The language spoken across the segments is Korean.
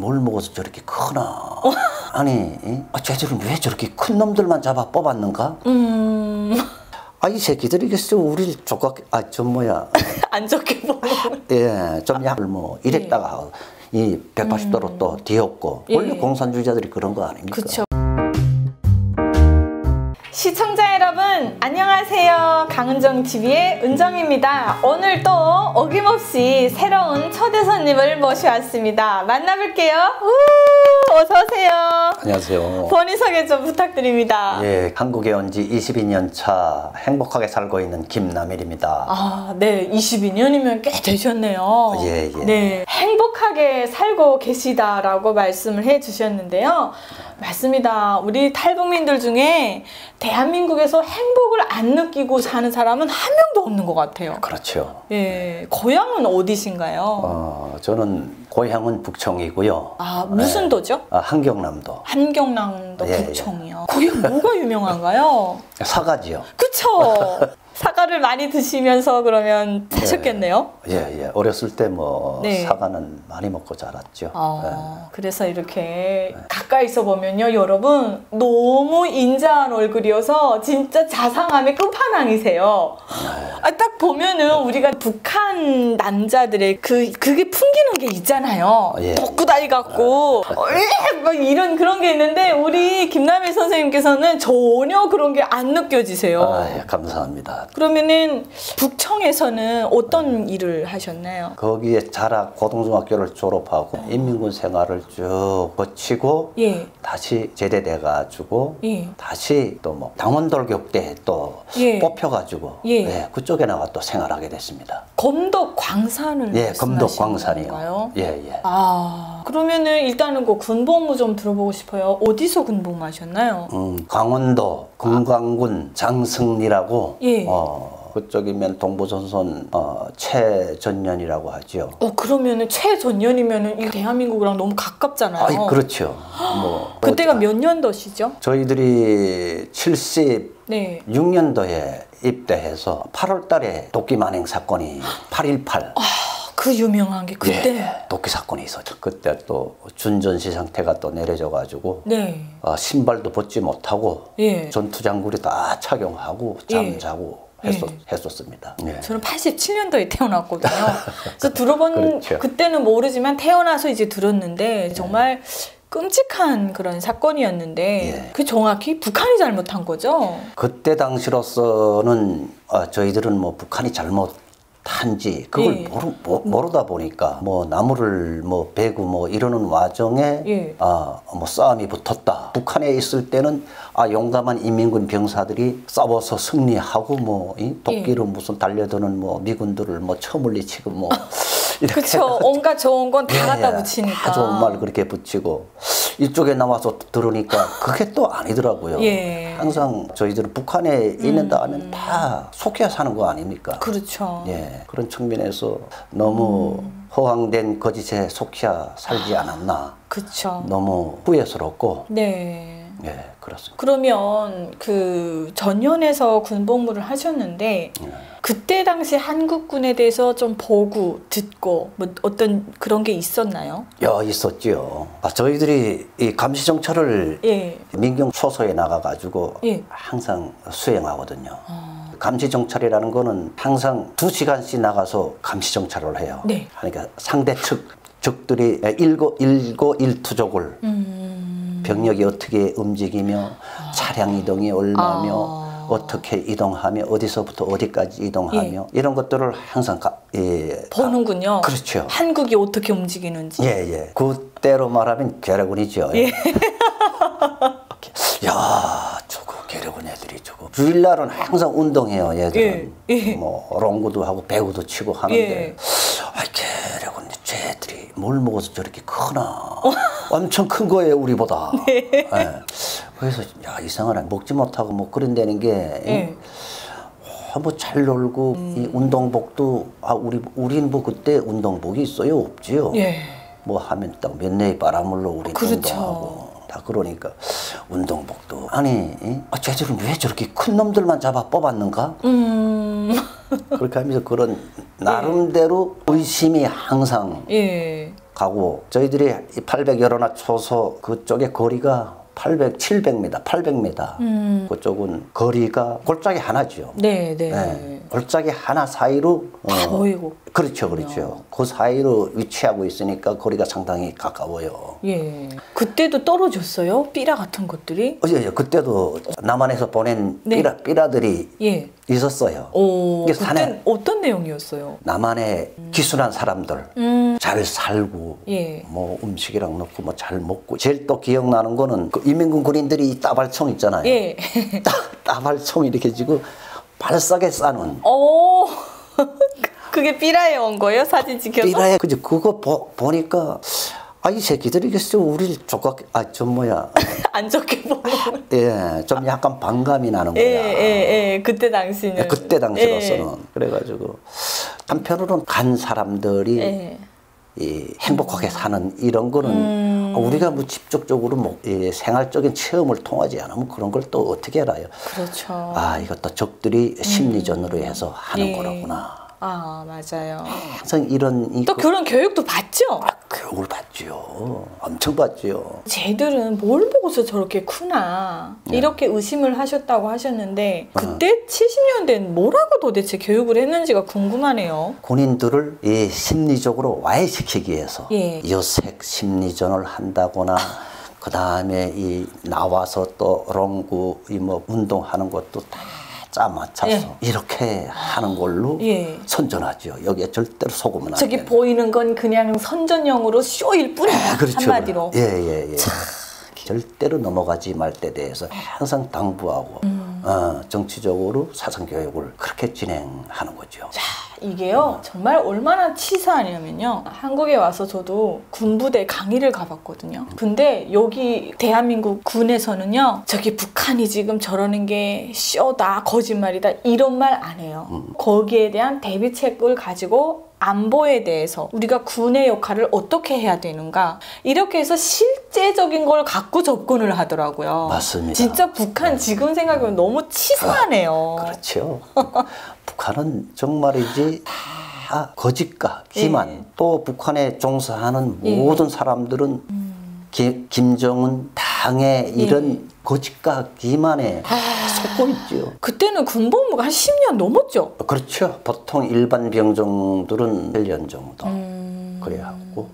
뭘 먹어서 저렇게 크나. 아니 쟤들은 왜 저렇게 큰 놈들만 잡아 뽑았는가? 이 새끼들이 글쎄 우리 조각 좀 뭐야 안 좋게 보는. 예, 좀 약을 뭐 이랬다가 이 180도로 또 뒤엎고 원래 공산주의자들이 그런 거 아닙니까? 그쵸. 시청자 여러분 안녕하세요. 강은정TV의 은정입니다. 오늘 또 어김없이 새로운 초대 손님을 모셔왔습니다. 만나볼게요. 어서오세요. 안녕하세요. 본인 소개 좀 부탁드립니다. 예, 한국에 온 지 22년 차 행복하게 살고 있는 김남일입니다. 아, 네. 22년이면 꽤 되셨네요. 예. 네. 행복하게 살고 계시다라고 말씀을 해주셨는데요. 맞습니다. 우리 탈북민들 중에 대한민국에서 행복을 안 느끼고 사는 사람은 한 명도 없는 것 같아요. 그렇죠. 예. 고향은 어디신가요? 저는 고향은 북청이고요. 아, 무슨 도죠? 한경남도. 한경남도 예, 북청이요. 거기 뭐가 유명한가요? 사과지요. 그쵸? 사과를 많이 드시면서 그러면 사셨겠네요? 예. 어렸을 때 뭐 네. 사과는 많이 먹고 자랐죠. 그래서 이렇게 가까이서 보면요, 여러분 너무 인자한 얼굴이어서 진짜 자상함의 끝판왕이세요. 딱 보면은 우리가 북한 남자들의 그게 풍기는 게 있잖아요. 덕구다리 같고 막 이런 그런 게 있는데 우리 김남일 선생님께서는 전혀 그런 게 안 느껴지세요. 예, 감사합니다. 그러면은 북청에서는 어떤 일을 하셨나요? 거기에 자락 고등중학교를 졸업하고 인민군 생활을 쭉 거치고 다시 제대돼 가지고 다시 또 뭐 당원돌격대 또 뽑혀가지고 그쪽에 나가 또 생활하게 됐습니다. 검덕 광산을 검덕 광산이요. 예. 그러면은 일단은 그 군복무 좀 들어보고 싶어요. 어디서 군복무하셨나요? 강원도 금강군 장승리라고 그쪽이면 동부전선 최전년이라고 하죠. 그러면은 최전년이면은 이 대한민국이랑 너무 가깝잖아요. 그렇죠. 그때가 몇 년도시죠? 저희들이 76년도에 입대해서 8월 달에 도끼 만행 사건이 8.18. 그 유명한 게 그때 도끼 사건이 있었죠. 그때 또 준전시 상태가 또 내려져 가지고 신발도 벗지 못하고 전투장구리 다 착용하고 잠자고 했었습니다. 저는 87년도에 태어났거든요. 그래서 들어본 그때는 모르지만 태어나서 이제 들었는데 정말 끔찍한 그런 사건이었는데 그 정확히 북한이 잘못한 거죠? 그때 당시로서는 저희들은 뭐 북한이 잘못한지 그걸 모르다 보니까 뭐 나무를 뭐 베고 뭐 이러는 와중에 뭐 싸움이 붙었다. 북한에 있을 때는 용감한 인민군 병사들이 싸워서 승리하고 뭐 도끼로 무슨 달려드는 뭐 미군들을 뭐 처물리치고 뭐 그렇죠. 온갖 좋은 건 다 갖다 붙이니까. 다 좋은 말 그렇게 붙이고 이쪽에 나와서 들으니까 그게 또 아니더라고요. 항상 저희들은 북한에 있는다 하면 다 속여 사는 거 아닙니까? 그렇죠. 그런 측면에서 너무 허황된 거짓에 속여 살지 않았나. 그렇죠. 너무 후회스럽고. 그렇습니다. 그러면 그 전연에서 군복무를 하셨는데 그때 당시 한국군에 대해서 좀 보고 듣고 뭐 어떤 그런 게 있었나요? 있었죠. 저희들이 이 감시정찰을 민경 초소에 나가가지고 항상 수행하거든요. 감시정찰이라는 거는 항상 2시간씩 나가서 감시정찰을 해요. 그러니까 상대 적들이 일거일투족을 병력이 어떻게 움직이며 차량 이동이 얼마며 어떻게 이동하며 어디서부터 어디까지 이동하며 이런 것들을 항상 보는군요. 그렇죠. 한국이 어떻게 움직이는지. 그때로 말하면 괴뢰군이죠. 저거 괴뢰군 애들이 저거 주일날은 항상 운동해요. 얘들은 뭐 롱구도 하고 배구도 치고 하는데 괴뢰군 쟤들이 뭘 먹어서 저렇게 크나. 엄청 큰 거예요 우리보다. 그래서 이상하네 먹지 못하고 뭐 그런다는 게 뭐 잘 놀고 이 운동복도 우린 뭐 그때 운동복이 있어요 없지요. 뭐 하면 딱 몇 내의 바람물로 우린 운동하고 다 그러니까 운동복도 쟤들은 왜 저렇게 큰 놈들만 잡아 뽑았는가? 그렇게 하면서 그런 나름대로 의심이 항상 가고 저희들이 800여로나 초소 그쪽에 거리가 700m, 800m. 그쪽은 거리가 골짜기 하나죠. 네, 네. 네. 골짜기 하나 사이로 다 보이고. 그렇죠, 그렇죠. 그 사이로 위치하고 있으니까 거리가 상당히 가까워요. 예. 그때도 떨어졌어요? 삐라 같은 것들이? 예, 그때도 남한에서 보낸 삐라들이 예. 있었어요. 오, 그때 어떤 내용이었어요? 남한에 기순한 사람들 잘 살고 예. 뭐 음식이랑 넣고 뭐 잘 먹고 제일 또 기억나는 거는 그 인민군 군인들이 따발총 있잖아요. 예. 따발총 이렇게 지고 발싸게 싸는. 오. 그게 삐라에 온 거예요? 사진 찍혀서? 삐라에 그거 보니까 이 새끼들이 글쎄 우리 조각 좀 뭐야 안 좋게 보는. 예, 좀 약간 반감이 나는 거야. 예. 그때 당시는. 그때 당시로서는 그래가지고 한편으로는 간 사람들이 이 행복하게 사는 이런 거는 우리가 뭐 직접적으로 뭐 생활적인 체험을 통하지 않으면 그런 걸 또 어떻게 알아요? 그렇죠. 이것도 적들이 심리전으로 해서 하는 거라구나. 맞아요. 항상 이런 또 그런 교육도 받죠? 교육을 받죠. 엄청 받죠. 쟤들은 뭘 보고서 저렇게 크나 이렇게 의심을 하셨다고 하셨는데 그때 70년대는 뭐라고 도대체 교육을 했는지가 궁금하네요. 군인들을 이 심리적으로 와해시키기 위해서 예. 여색 심리전을 한다거나 그 다음에 이 나와서 또 롱구 이 뭐 운동하는 것도 다 짜 맞춰서 이렇게 하는 걸로 선전하죠. 여기에 절대로 속으면 안 돼요. 저기 보이는 건 그냥 선전용으로 쇼일 뿐이다. 그렇죠. 한마디로. 예. 절대로 넘어가지 말 때 대해서 항상 당부하고 정치적으로 사상교육을 그렇게 진행하는 거죠. 자, 이게요 정말 얼마나 치사하냐면요, 한국에 와서 저도 군부대 강의를 가봤거든요. 근데 여기 대한민국 군에서는요 저기 북한이 지금 저러는 게 쇼다 거짓말이다 이런 말 안 해요. 거기에 대한 대비책을 가지고 안보에 대해서 우리가 군의 역할을 어떻게 해야 되는가 이렇게 해서 실제적인 걸 갖고 접근을 하더라고요. 맞습니다. 진짜 북한 지금 생각하면 너무 치사하네요. 그렇죠. 북한은 정말이지 다 거짓과 기만. 또 북한에 종사하는 모든 사람들은 김정은 당의 이런 거짓과 기만에 속고 있죠. 그때는 군복무가 한 10년 넘었죠? 그렇죠. 보통 일반 병정들은 1년 정도 그래갖고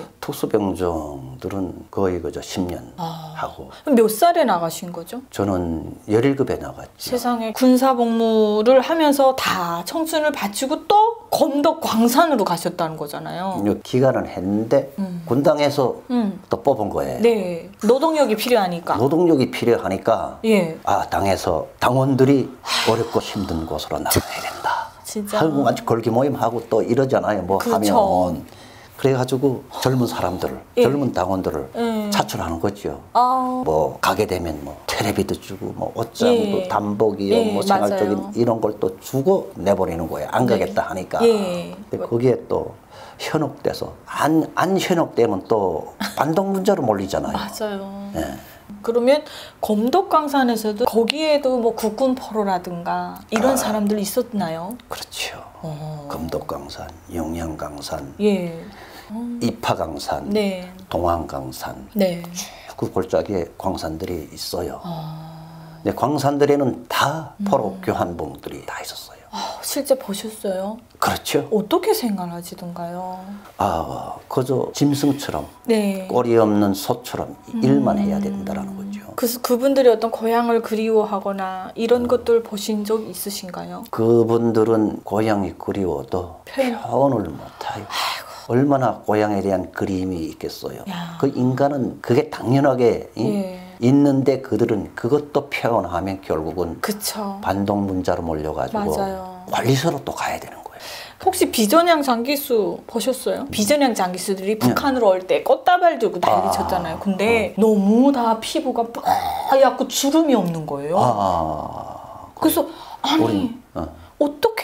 특수병정들은 거의 그저 10년 하고. 그럼 몇 살에 나가신 거죠? 저는 17급에 나갔죠. 세상에 군사복무를 하면서 다 청춘을 바치고 또 검덕 광산으로 가셨다는 거잖아요. 기간은 했는데 군당에서 또 뽑은 거예요. 네, 노동력이 필요하니까. 노동력이 필요하니까 당에서 당원들이 어렵고 힘든 곳으로 나가야 된다. 진짜. 하고 아주 걸기 모임하고 또 이러잖아요. 뭐 그렇죠. 하면. 그래가지고 젊은 사람들을, 젊은 당원들을 차출하는 거죠. 뭐 가게 되면 뭐 텔레비도 주고 뭐 옷장도 담복이요, 뭐 생활적인 맞아요. 이런 걸 또 주고 내보내는 거예요. 안 가겠다 하니까. 근데 거기에 또 현혹돼서 안 현혹되면 또 반동 문제로 몰리잖아요. 맞아요. 그러면 검덕광산에서도 거기에도 뭐 국군 포로라든가 이런 사람들 있었나요? 그렇죠. 검덕광산, 영양광산, 예. 이파광산, 네. 동안광산, 네. 그 골짜기에 광산들이 있어요. 근데 광산들에는 다 포로 교환봉들이 다 있었어요. 실제 보셨어요? 그렇죠. 어떻게 생활하시던가요? 그저 짐승처럼 네. 꼬리 없는 소처럼 일만 해야 된다라는 거죠. 그래서 그분들이 어떤 고향을 그리워하거나 이런 것들 보신 적 있으신가요? 그분들은 고향이 그리워도 표현을 못해요. 얼마나 고향에 대한 그림이 있겠어요. 그 인간은 그게 당연하게 있는데 그들은 그것도 표현하면 결국은 반동 문자로 몰려가지고 관리소로 또 가야 되는 거예요. 혹시 비전향 장기수 보셨어요? 비전향 장기수들이 북한으로 올 때 꽃다발 들고 난리 쳤잖아요. 근데 너무 다 피부가 뽀얗고 주름이 없는 거예요. 그래서 아니 어떻게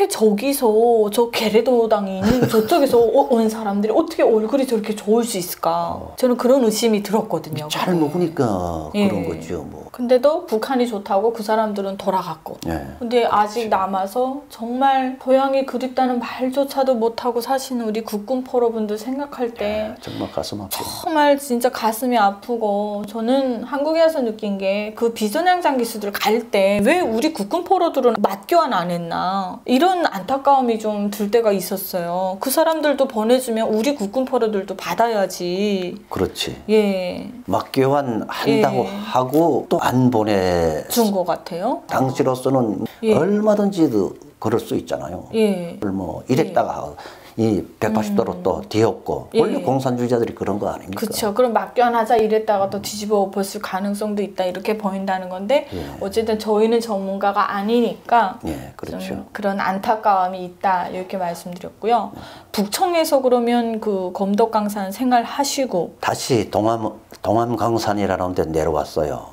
어떻게 저기서 저 게레도당이 있는 저쪽에서 온 사람들이 어떻게 얼굴이 저렇게 좋을 수 있을까? 저는 그런 의심이 들었거든요. 잘 먹으니까 그런 거죠. 뭐. 근데도 북한이 좋다고 그 사람들은 돌아갔고. 근데 아직 남아서 정말 고향이 그립다는 말조차도 못하고 사시는 우리 국군 포로분들 생각할 때 정말 가슴 아프고 정말 진짜 가슴이 아프고 저는 한국에 와서 느낀 게 그 비전향장 기수들 갈 때 왜 우리 국군 포로들은 맞교환 안 했나 이런 안타까움이 좀 들 때가 있었어요. 그 사람들도 보내주면 우리 국군 포로들도 받아야지. 그렇지. 예. 맞교환 한다고 하고 또 안 보내준 것 같아요. 당시로서는 얼마든지 그럴 수 있잖아요. 뭐 이랬다가 이 180도로 또 뒤엎고 원래 공산주의자들이 그런 거 아닙니까? 그렇죠. 그럼 맞견하자 이랬다가 또 뒤집어 엎었을 가능성도 있다 이렇게 보인다는 건데 어쨌든 저희는 전문가가 아니니까 그렇죠. 그런 안타까움이 있다 이렇게 말씀드렸고요. 북청에서 그러면 그 검덕강산 생활하시고 다시 동암강산이라는 데 내려왔어요.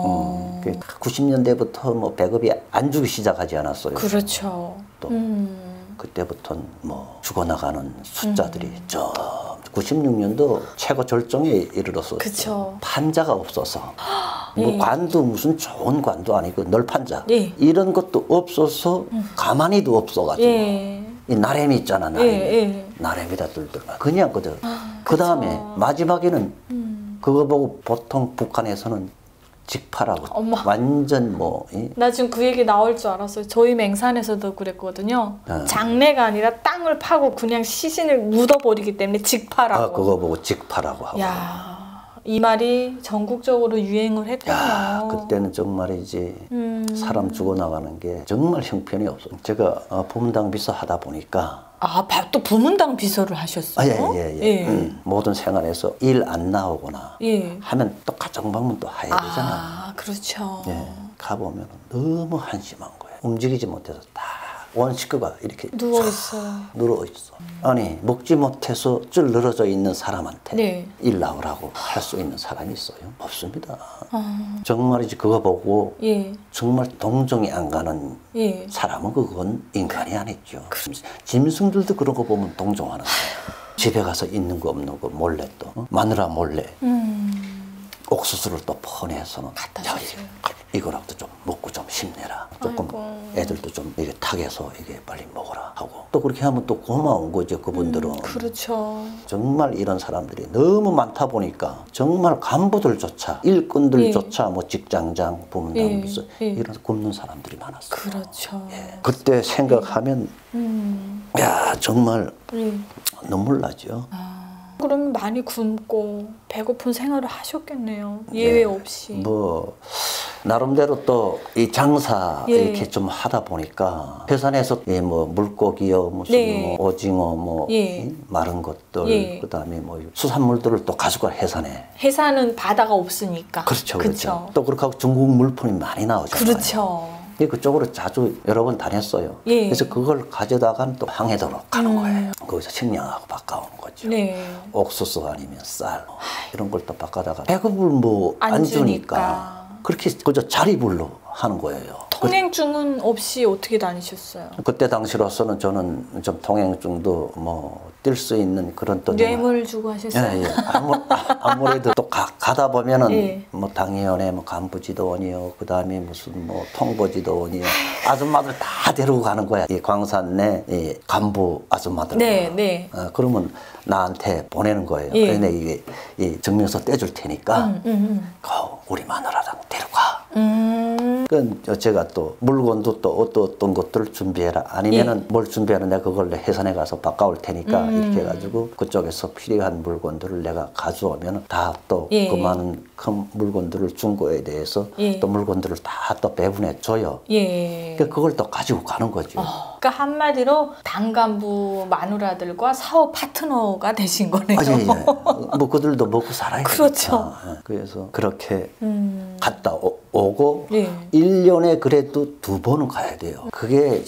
90년대부터 뭐 배급이 안 주기 시작하지 않았어요. 그렇죠. 또 그때부터는 뭐 죽어나가는 숫자들이 96년도 최고 절정에 이르렀었어요. 그쵸. 판자가 없어서 뭐 관도 무슨 좋은 관도 아니고 널판자 이런 것도 없어서 가만히도 없어가지고 이 나래미 있잖아. 나래미다 들더라. 그냥 그대로. 그 다음에 마지막에는 그거 보고 보통 북한에서는 직파라고 완전 뭐 나 지금 그 얘기 나올 줄 알았어요. 저희 맹산에서도 그랬거든요. 장례가 아니라 땅을 파고 그냥 시신을 묻어버리기 때문에 직파라고. 그거 보고 직파라고 하고. 이 말이 전국적으로 유행을 했군요. 그때는 정말이지 사람 죽어나가는 게 정말 형편이 없어요. 제가 부문당 비서 하다 보니까 또 부문당 비서를 하셨어요? 모든 생활에서 일 안 나오거나 하면 또 가정방문 또 해야 되잖아요. 그렇죠. 가보면 너무 한심한 거예요. 움직이지 못해서 다 온 식구가 이렇게 누워있어. 아니 먹지 못해서 줄 늘어져 있는 사람한테 일 나오라고 할 수 있는 사람이 있어요? 없습니다. 정말이지 그거 보고 정말 동정이 안 가는 사람은 그건 인간이 아니죠. 짐승들도 그런 거 보면 동정하는 거예요. 집에 가서 있는 거 없는 거 몰래 또 마누라 몰래 옥수수를 또 퍼내서는 이거라도 좀 먹고 좀 힘내라. 조금 애들도 좀 이게 탁해서 이게 빨리 먹어라 하고 또 그렇게 하면 또 고마운 거죠. 그분들은. 그렇죠. 정말 이런 사람들이 너무 많다 보니까 정말 간부들조차 일꾼들조차 뭐 직장장 부문당 비서 이런 굶는 사람들이 많았어요. 그렇죠. 그때 생각하면 야 정말 눈물 나죠. 그러면 많이 굶고 배고픈 생활을 하셨겠네요. 예외 없이. 뭐 나름대로 또 이 장사 이렇게 좀 하다 보니까 해산에서 뭐 물고기요, 무슨 뭐 오징어, 뭐 마른 것들, 그다음에 뭐 수산물들을 또 가지고 해산에. 해산은 바다가 없으니까. 그렇죠. 또 그렇게 하고 중국 물품이 많이 나오잖아요. 그렇죠. 그쪽으로 자주 여러 번 다녔어요. 그래서 그걸 가져다가 또 항해도로 가는 거예요. 거기서 식량하고 바꿔오는 거죠. 옥수수 아니면 쌀 이런 걸 또 바꿔다가 배급을 뭐 안 주니까 그렇게 그저 자리불로 하는 거예요. 통행증은 없이 어떻게 다니셨어요? 그때 당시로서는 저는 좀 통행증도 뭐 뛸 수 있는 그런 또 뇌물 주고 하셨어요? 아무래도 또 가다 보면은 뭐 당위원회 뭐 간부지도원이요, 그 다음에 무슨 뭐 통보지도원이요, 아줌마들 다 데리고 가는 거야. 이 광산 내 이 간부 아줌마들. 그러면 나한테 보내는 거예요. 그런데 이게 이 증명서 떼줄 테니까 우리 마누라랑 데려가. 그 제가 또 물건도 또 어떤 것들을 준비해라. 아니면은 뭘 준비하는 내가 그걸 해산에 가서 바꿔올 테니까 이렇게 해가지고 그쪽에서 필요한 물건들을 내가 가져오면 다 또 그 많은 큰 물건들을 준 거에 대해서 또 물건들을 다 또 배분해 줘요. 그러니까 그걸 또 가지고 가는 거죠. 그러니까 한마디로 당 간부 마누라들과 사업 파트너가 되신 거네요. 뭐 그들도 먹고 살아야 되니까. 그렇죠. 그래서 그렇게 갔다 오고 1년에 그래도 2번은 가야 돼요. 그게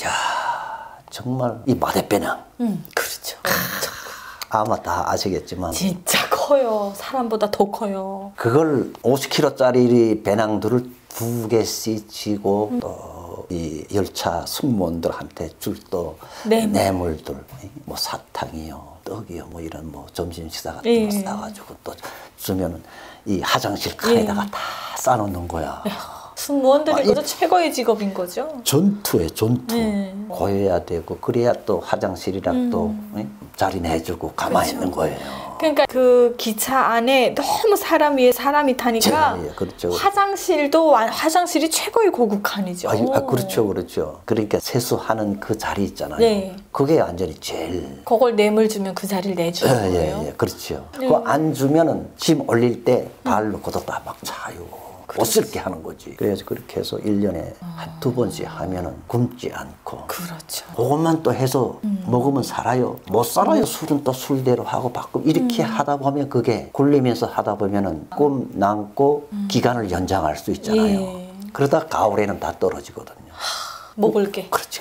정말 이 마대배낭. 그렇죠. 아마 다 아시겠지만 진짜 커요. 사람보다 더 커요. 그걸 50kg짜리 배낭들을 2개씩 지고 또 이 열차 승무원들한테 줄 또 뇌물들, 뭐 사탕이요, 떡이요, 뭐 이런 뭐 점심 식사 같은 거 싸가지고 또 주면은 이 화장실 칸에다가 다 싸놓는 거야. 승무원들이 그것도 최고의 직업인 거죠. 전투에 전투. 고여야 되고 그래야 또 화장실이랑 또 자리 내주고 가만히 있는 거예요. 그러니까 그 기차 안에 너무 사람 위에 사람이 타니까 그렇죠. 화장실이 최고의 고급 칸이죠. 그렇죠, 그렇죠. 그러니까 세수하는 그 자리 있잖아요. 그게 완전히 제일. 그걸 뇌물 주면 그 자리를 내주는 거예요. 그렇죠. 그거 안 주면은 짐 올릴 때 발로 걷었다 막 차요. 못 쓸게 하는 거지. 그래서 그렇게 해서 1년에 한두 번씩 하면은 굶지 않고. 그렇죠. 그것만 또 해서 먹으면 살아요. 못 살아요. 술은 또 술대로 하고 바꾸고 이렇게 하다 보면 그게 굴리면서 하다 보면은 꿈 남고 기간을 연장할 수 있잖아요. 그러다 가을에는 다 떨어지거든요. 먹을 게. 그렇지.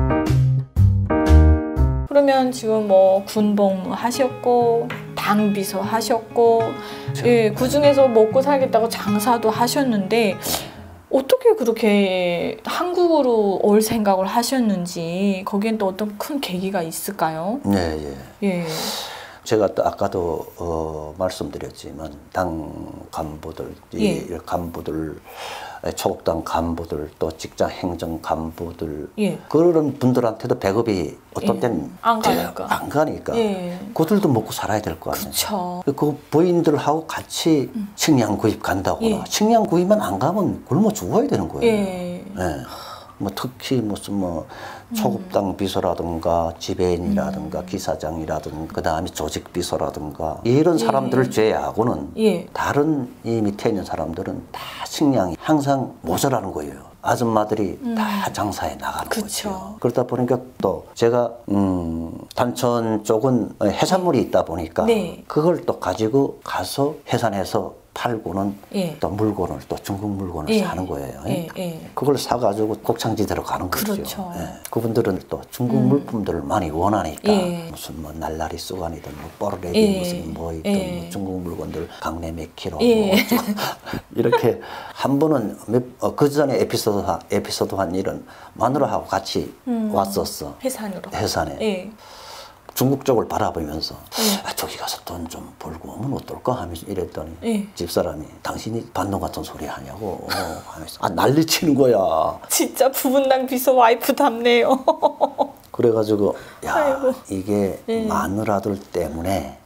그러면 지금 뭐 군복무 하셨고 당비서 하셨고 그 중에서 먹고 살겠다고 장사도 하셨는데 어떻게 그렇게 한국으로 올 생각을 하셨는지 거기엔 또 어떤 큰 계기가 있을까요? 제가 또 아까도 말씀드렸지만 당 간부들, 간부들, 초국당 간부들, 또 직장 행정 간부들 그런 분들한테도 배급이 어떤 때는 안 가니까 그들도 먹고 살아야 될 거 아니에요. 그 부인들하고 같이 식량 구입 간다거나 식량 구입만 안 가면 굶어 죽어야 되는 거예요. 뭐 특히 무슨 뭐 초급당 비서라든가 지배인이라든가 기사장이라든가 그다음에 조직 비서라든가 이런 사람들을 제외하고는 다른 이 밑에 있는 사람들은 다 식량이 항상 모자라는 거예요. 아줌마들이 다 장사에 나가는 거죠. 그러다 보니까 또 제가 단천 쪽은 해산물이 있다 보니까 그걸 또 가지고 가서 해산해서 팔고는 또 물건을 또 중국 물건을 사는 거예요. 그걸 사가지고 곡창지대로 가는 거죠. 그분들은 또 중국 물품들을 많이 원하니까 무슨 뭐 날라리 쑥아니든 뭐 뽀르레디 무슨 뭐이든 뭐 중국 물건들 강내 몇 킬로 뭐 이렇게 한 번은 그 전에 에피소드 한 일은 마누라하고 같이 왔었어. 해산에. 중국 쪽을 바라보면서 저기 가서 돈 좀 벌고 오면 어떨까 하면서 이랬더니 집사람이 당신이 반동 같은 소리 하냐고 하면서 난리치는 거야. 진짜 부분당 비서 와이프답네요. 그래가지고 이게 마누라들 때문에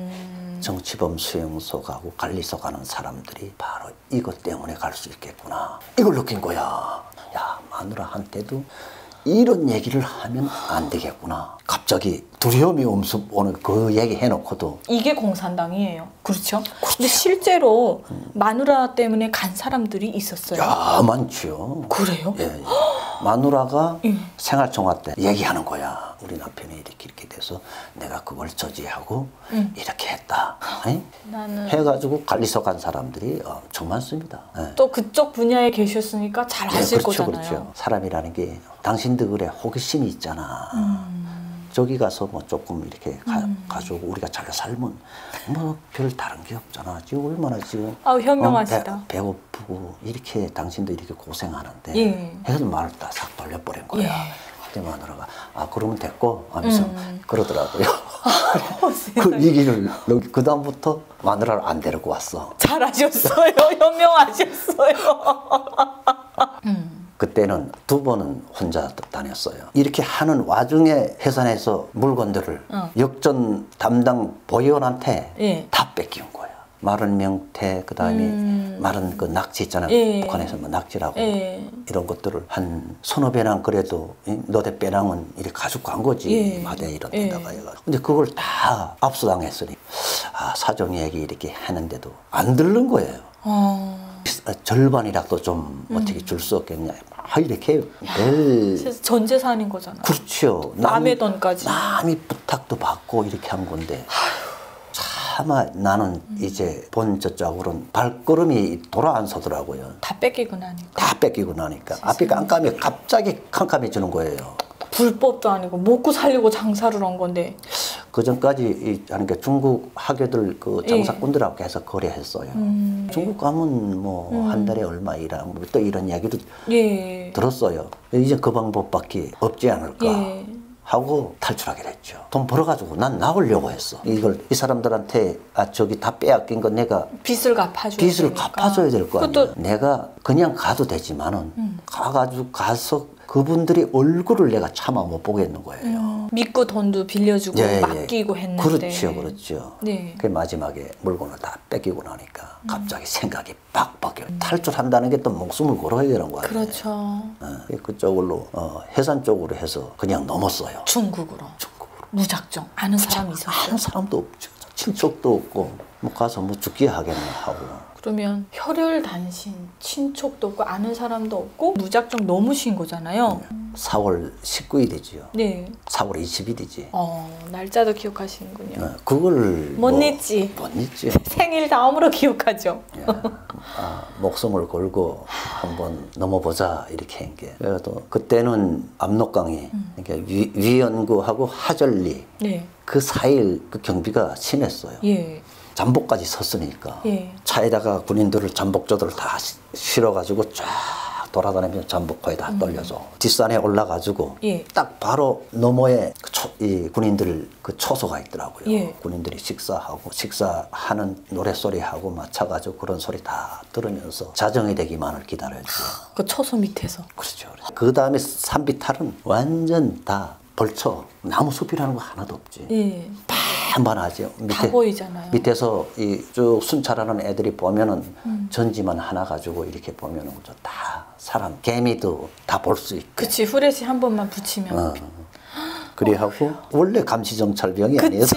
정치범 수용소 가고 관리소 가는 사람들이 바로 이것 때문에 갈 수 있겠구나. 이걸 느낀 거야. 마누라한테도 이런 얘기를 하면 안 되겠구나. 갑자기 두려움이 오는 그 얘기 해놓고도 이게 공산당이에요. 그렇죠? 근데 실제로 마누라 때문에 간 사람들이 있었어요. 많죠. 그래요? 마누라가 생활청화 때 얘기하는 거야. 우리 남편이 이렇게 돼서 내가 그걸 저지하고 이렇게 했다. 해가지고 관리소 간 사람들이 엄청 많습니다. 또 그쪽 분야에 계셨으니까 잘 아실 거잖아요. 그렇죠. 사람이라는 게 당신도 그래 호기심이 있잖아. 저기 가서 뭐 조금 이렇게 가지고 우리가 잘 살면 뭐 별 다른 게 없잖아. 지금 얼마나 지금 현명하시다. 배고프고 이렇게 당신도 이렇게 고생하는데 해서 말을 다 싹 돌려버린 거야. 그때 마누라가 그러면 됐고 하면서 그러더라고요. 그 얘기를 그 다음부터 마누라를 안 데리고 왔어. 잘하셨어요. 현명하셨어요. 그때는 2번은 혼자 다녔어요. 이렇게 하는 와중에 해산해서 물건들을 역전 담당 보위원한테 다 뺏긴 거야. 마른 명태, 그 다음에 마른 그 낙지 있잖아요. 북한에서 뭐 낙지라고 이런 것들을 한 서너 배낭 그래도 너대 배낭은 이렇게 가지고 간 거지. 마대 이런 데다가 해가지고. 근데 그걸 다 압수당했으니 사정 얘기 이렇게 했는데도 안 들른 거예요. 절반이라도 좀 어떻게 줄 수 없겠냐. 이렇게 전 재산인 거잖아요. 그렇죠. 남의 돈까지. 남이 부탁도 받고 이렇게 한 건데 차마 나는 이제 본 저쪽으로는 발걸음이 돌아 안 서더라고요. 다 뺏기고 나니까. 앞이 깜깜해 갑자기 캄캄해지는 거예요. 불법도 아니고 먹고 살려고 장사를 한 건데. 그 전까지 그러니까 중국 학교들 그 장사꾼들하고 계속 거래했어요. 중국 가면 뭐 한 달에 얼마 일하고 또 이런 이야기도 예. 들었어요. 이제 그 방법밖에 없지 않을까. 예. 하고 탈출하기로 했죠. 돈 벌어가지고 난 나오려고 했어. 이걸 이 사람들한테 저기 다 빼앗긴 건 내가 빚을 갚아줘야 빚을 되니까. 갚아줘야 될 거 아니야. 그것도... 내가 그냥 가도 되지만은 가서 그분들이 얼굴을 내가 차마 못 보겠는 거예요. 믿고 돈도 빌려주고 예, 맡기고 했는데. 그렇죠, 그렇죠. 네. 그 마지막에 물건을 다 뺏기고 나니까 갑자기 생각이 빡 바뀌어. 탈출한다는 게 또 목숨을 걸어야 되는 거예요. 그렇죠. 그쪽으로 해산 쪽으로 해서 그냥 넘었어요. 중국으로. 무작정 아는 사람이 있었어요. 아는 사람도 없죠. 친척도 없고 뭐 가서 뭐 죽기 하겠네 하고. 그러면 혈혈단신, 친척도 없고 아는 사람도 없고 무작정 넘으신 거잖아요. 4월 19일이지요. 네. 4월 20일이지. 날짜도 기억하시는군요. 그걸 못 잊지. 못 잊지. 생일 다음으로 기억하죠. 목숨을 걸고 한번 넘어보자 이렇게 한 게. 그래도 그때는 압록강이 그러니까 위연구하고 하절리 네. 그 4일 그 경비가 심했어요. 예. 잠복까지 섰으니까 예. 차에다가 군인들을 잠복조들을 다 실어가지고 쫙 돌아다니면서 잠복거에 다 떨려서 뒷산에 올라가지고 예. 딱 바로 너머에 이 군인들 그 초소가 있더라고요. 예. 군인들이 식사하는 노랫소리하고 맞춰가지고 그런 소리 다 들으면서 자정이 되기만을 기다렸죠. 그 초소 밑에서. 그렇죠. 그 다음에 산비탈은 완전 다 벌쳐 나무 숲이라는 거 하나도 없지. 예. 반반하죠. 다 보이잖아요. 밑에서 이 쭉 순찰하는 애들이 보면은 전지만 하나 가지고 이렇게 보면은 다 사람 개미도 다 볼 수 있고. 그치 후레쉬 한 번만 붙이면. 그리하고 원래 감시정찰병이 아니어서.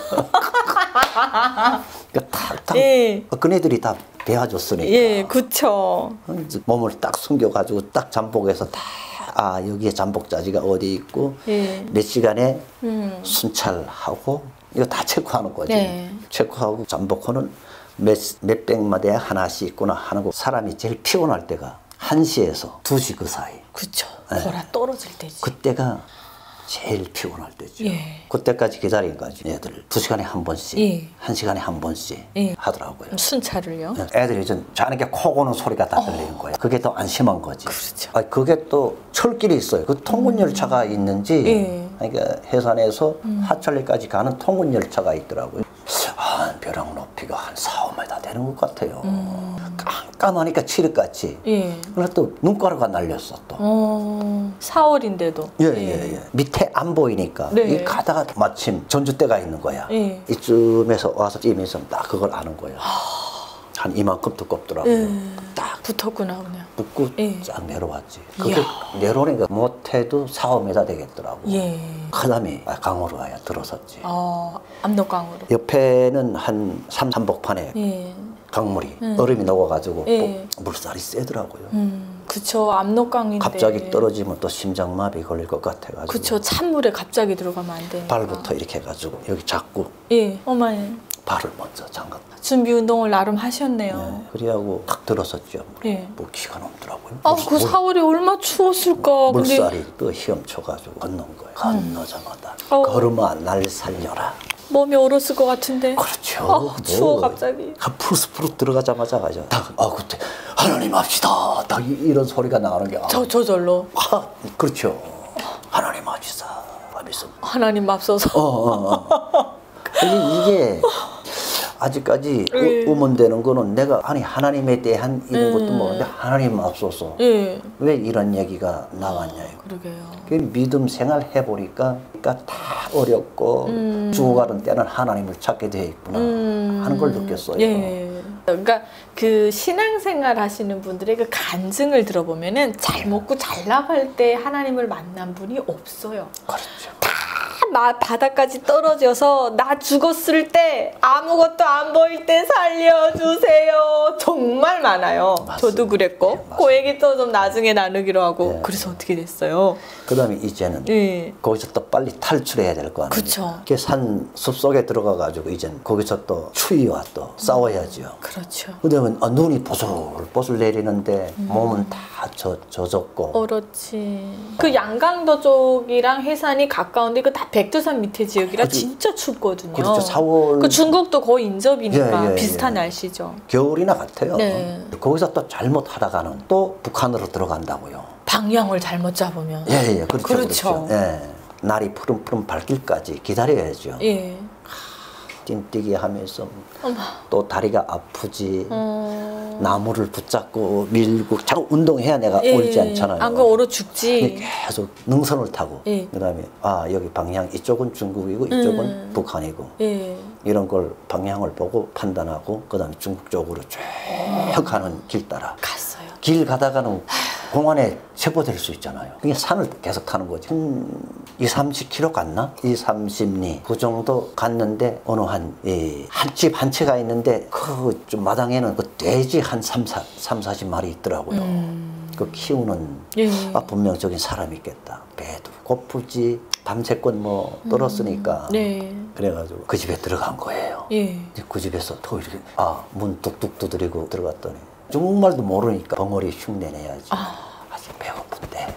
그러니까 예. 그네들이 다 배워줬으니까. 예, 그쵸. 몸을 딱 숨겨가지고 딱 잠복해서 다. 여기에 잠복자지가 어디 있고 예. 몇 시간에 순찰하고 이거 다 체크하는 거지. 네. 체크하고 잠복하는 몇백 마디에 하나씩 있구나 하는 거. 사람이 제일 피곤할 때가 1시에서 2시 그 사이. 그쵸. 보라 떨어질 때지. 그때가 제일 피곤할 때죠. 예. 그때까지 기다리기까지 애들 2시간에 한 번씩, 예. 1시간에 한 번씩 예. 하더라고요. 순찰을요? 애들이 좀 자는 게 코 고는 소리가 다 들리는 거예요. 그게 더 안심한 거지. 그렇죠. 그게 또 철길이 있어요. 그 통근 열차가 있는지, 예. 그러니까 해산에서 하천리까지 가는 통근 열차가 있더라고요. 벼랑 높이가 한 4~5m 되는 것 같아요. 깜깜하니까 칠흑같이. 예. 그래서 또 눈가루가 날렸어 또. 4월인데도. 예. 밑에 안 보이니까 네. 이 가다가 마침 전주대가 있는 거야. 예. 이쯤에서 와서 찌면서 딱 그걸 아는 거야. 한 이만큼 두껍더라고요. 딱 붙었구나 그냥. 붙고 예. 쫙 내려왔지. 그게 내려오니까 못해도 4~5m 되겠더라고. 예. 그 다음에 강으로 와야 들어섰지. 압록강으로. 옆에는 한 삼복판에 예. 강물이 얼음이 녹아가지고 예. 물살이 세더라고요. 그쵸. 압록강인데. 갑자기 떨어지면 또 심장마비 걸릴 것 같아가지고. 그쵸. 찬물에 갑자기 들어가면 안 되니까. 발부터 이렇게 해가지고 여기 잡고 예. 어머니. 발을 먼저 잠갔. 준비 운동을 나름 하셨네요. 그래하고 탁 들었었죠. 예. 기가 넘더라고요. 그 4월이 얼마 추웠을까. 물살이 또 헤엄쳐가지고 건넌 거예요. 건너자마자 걸음아 날 살려라. 몸이 얼었을 것 같은데. 그렇죠. 추워 갑자기. 푸르스푸르 들어가자마자 가죠. 그때 하나님 합시다. 딱 이런 소리가 나오는 게. 저절로. 그렇죠. 하나님 합시다. 하면서. 하나님 맙소서. 이게 아직까지 의문되는 거는 내가 하나님에 대한 이런 것도 모르는데 하나님 앞서서 왜 이런 얘기가 나왔냐 이거. 그러게요. 믿음 생활 해보니까 다 어렵고 죽어가는 때는 하나님을 찾게 돼 있구나 하는 걸 느꼈어요. 예. 그러니까 그 신앙생활 하시는 분들의 그 간증을 들어보면은 잘 먹고 잘 나갈 때 하나님을 만난 분이 없어요. 그렇죠. 바닥까지 떨어져서 나 죽었을 때 아무것도 안 보일 때 살려주세요. 정말 많아요. 맞습니다. 저도 그랬고. 네, 그 얘기 또 좀 나중에 나누기로 하고. 네. 그래서 어떻게 됐어요? 그 다음에 이제는 거기서 또 빨리 탈출해야 될 거 아니에요. 그렇죠. 산 숲속에 들어가가지고 이제는 거기서 또 추위와 또 싸워야죠. 그렇죠. 그다음에 눈이 보슬보슬 내리는데 몸은 다 젖었고. 그렇지. 그 양강도 쪽이랑 해산이 가까운데 그 다 백두산 밑에 지역이라 진짜 춥거든요. 그렇죠. 4월. 그 중국도 거의 인접이니까 예, 예, 비슷한 예. 날씨죠. 겨울이나 같아요. 네. 거기서 또 잘못하다가는 또 북한으로 들어간다고요. 방향을 잘못 잡으면. 예, 그렇죠. 그렇죠. 예. 날이 푸름푸름 밝길까지 기다려야죠. 예. 띵뛰기 하면서 어머. 또 다리가 아프지. 나무를 붙잡고 밀고 자꾸 운동해야 내가 울지 않잖아요. 안 그럼 얼어 죽지. 계속 능선을 타고 예. 그다음에 여기 방향 이쪽은 중국이고 이쪽은 북한이고 예. 이런 걸 방향을 보고 판단하고 그다음에 중국 쪽으로 쭉 가는 길 따라 갔어요. 길 가다가는 공안에 체포될 수 있잖아요. 그냥 산을 계속 타는 거지. 20-30km 갔나? 20-30리 그 정도 갔는데 어느 한 집 한 채가 있는데 그 좀 마당에는 그 돼지 한 30-40마리 있더라고요. 그 키우는 분명적인 사람이 있겠다. 배도 고프지. 밤새껏 뭐 떨었으니까. 네. 그래가지고 그 집에 들어간 거예요. 예. 그 집에서 또 이렇게 문 뚝뚝 두드리고 들어갔더니 중국말도 모르니까 벙어리 흉내내야지. 아직 배고픈데.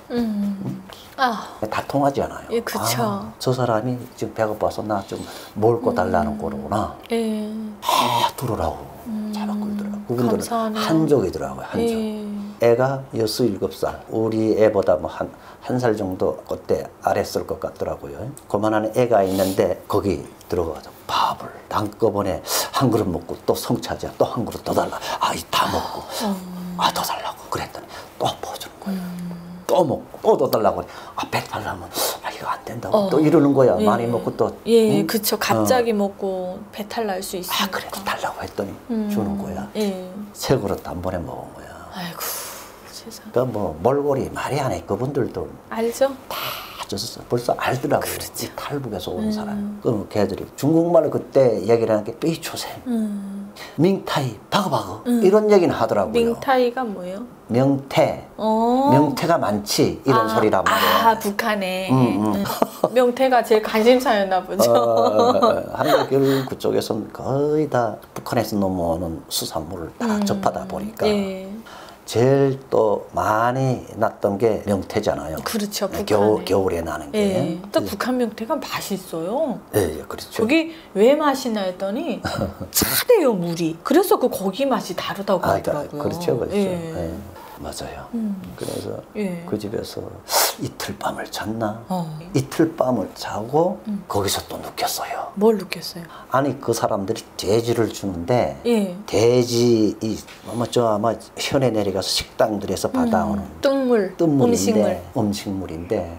다 통하지 않아요. 예, 그쵸. 저 사람이 지금 배고파서 나 좀 먹을 거 달라는 거구나. 예. 들어라고 잡아 끌더라고. 그분들은 감사하네요. 한족이더라고요. 한족. 예. 애가 6, 7살. 우리 애보다 뭐 한 살 정도 그때 아랬을 것 같더라고요. 그만한 애가 있는데 거기 들어가서 밥을 한꺼번에 한 그릇 먹고 또 성차지야. 또 한 그릇 더 달라. 다 먹고. 더 달라고. 그랬더니 또 퍼주는 거예요. 또 먹고 또 더 달라고. 배 달라면 이거 안 된다고. 또 이러는 거야. 예. 많이 먹고 또. 예, 그쵸. 갑자기 먹고 배탈 날 수 있으니까. 그래 달라고 했더니 주는 거야. 예. 세 그릇 한 번에 먹은 거야. 아이고, 세상. 그러니까 뭐 몰골이 말이 안 해. 그분들도 알죠? 다 줬었어. 벌써 알더라고요. 그렇죠. 이 탈북에서 온 사람. 그럼 걔들이 중국말을 그때 얘기를 하는 게 삐초생, 밍타이, 바그바그 이런 얘기는 하더라고요. 밍타이가 뭐예요? 명태, 명태가 많지 이런 소리란 말이에요. 북한에 명태가 제일 관심사였나 보죠. 한국을 그쪽에서는 거의 다 북한에서 넘어오는 수산물을 다 접하다 보니까 예. 제일 또 많이 났던 게 명태잖아요. 그렇죠. 북한에. 겨울에 나는 게. 예. 또 북한 명태가 맛있어요. 예, 그렇죠. 거기 왜 맛이나 했더니 차대요, 물이. 그래서 그 고기 맛이 다르다고 하더라고요. 그렇죠, 그렇죠. 예. 예. 맞아요. 그래서 예. 그 집에서 이틀 밤을 잤나? 이틀 밤을 자고 거기서 또 느꼈어요. 뭘 느꼈어요? 아니 그 사람들이 돼지를 주는데 예. 돼지 아마 현에 내려가서 식당들에서 받아오는 뜬물, 음식물인데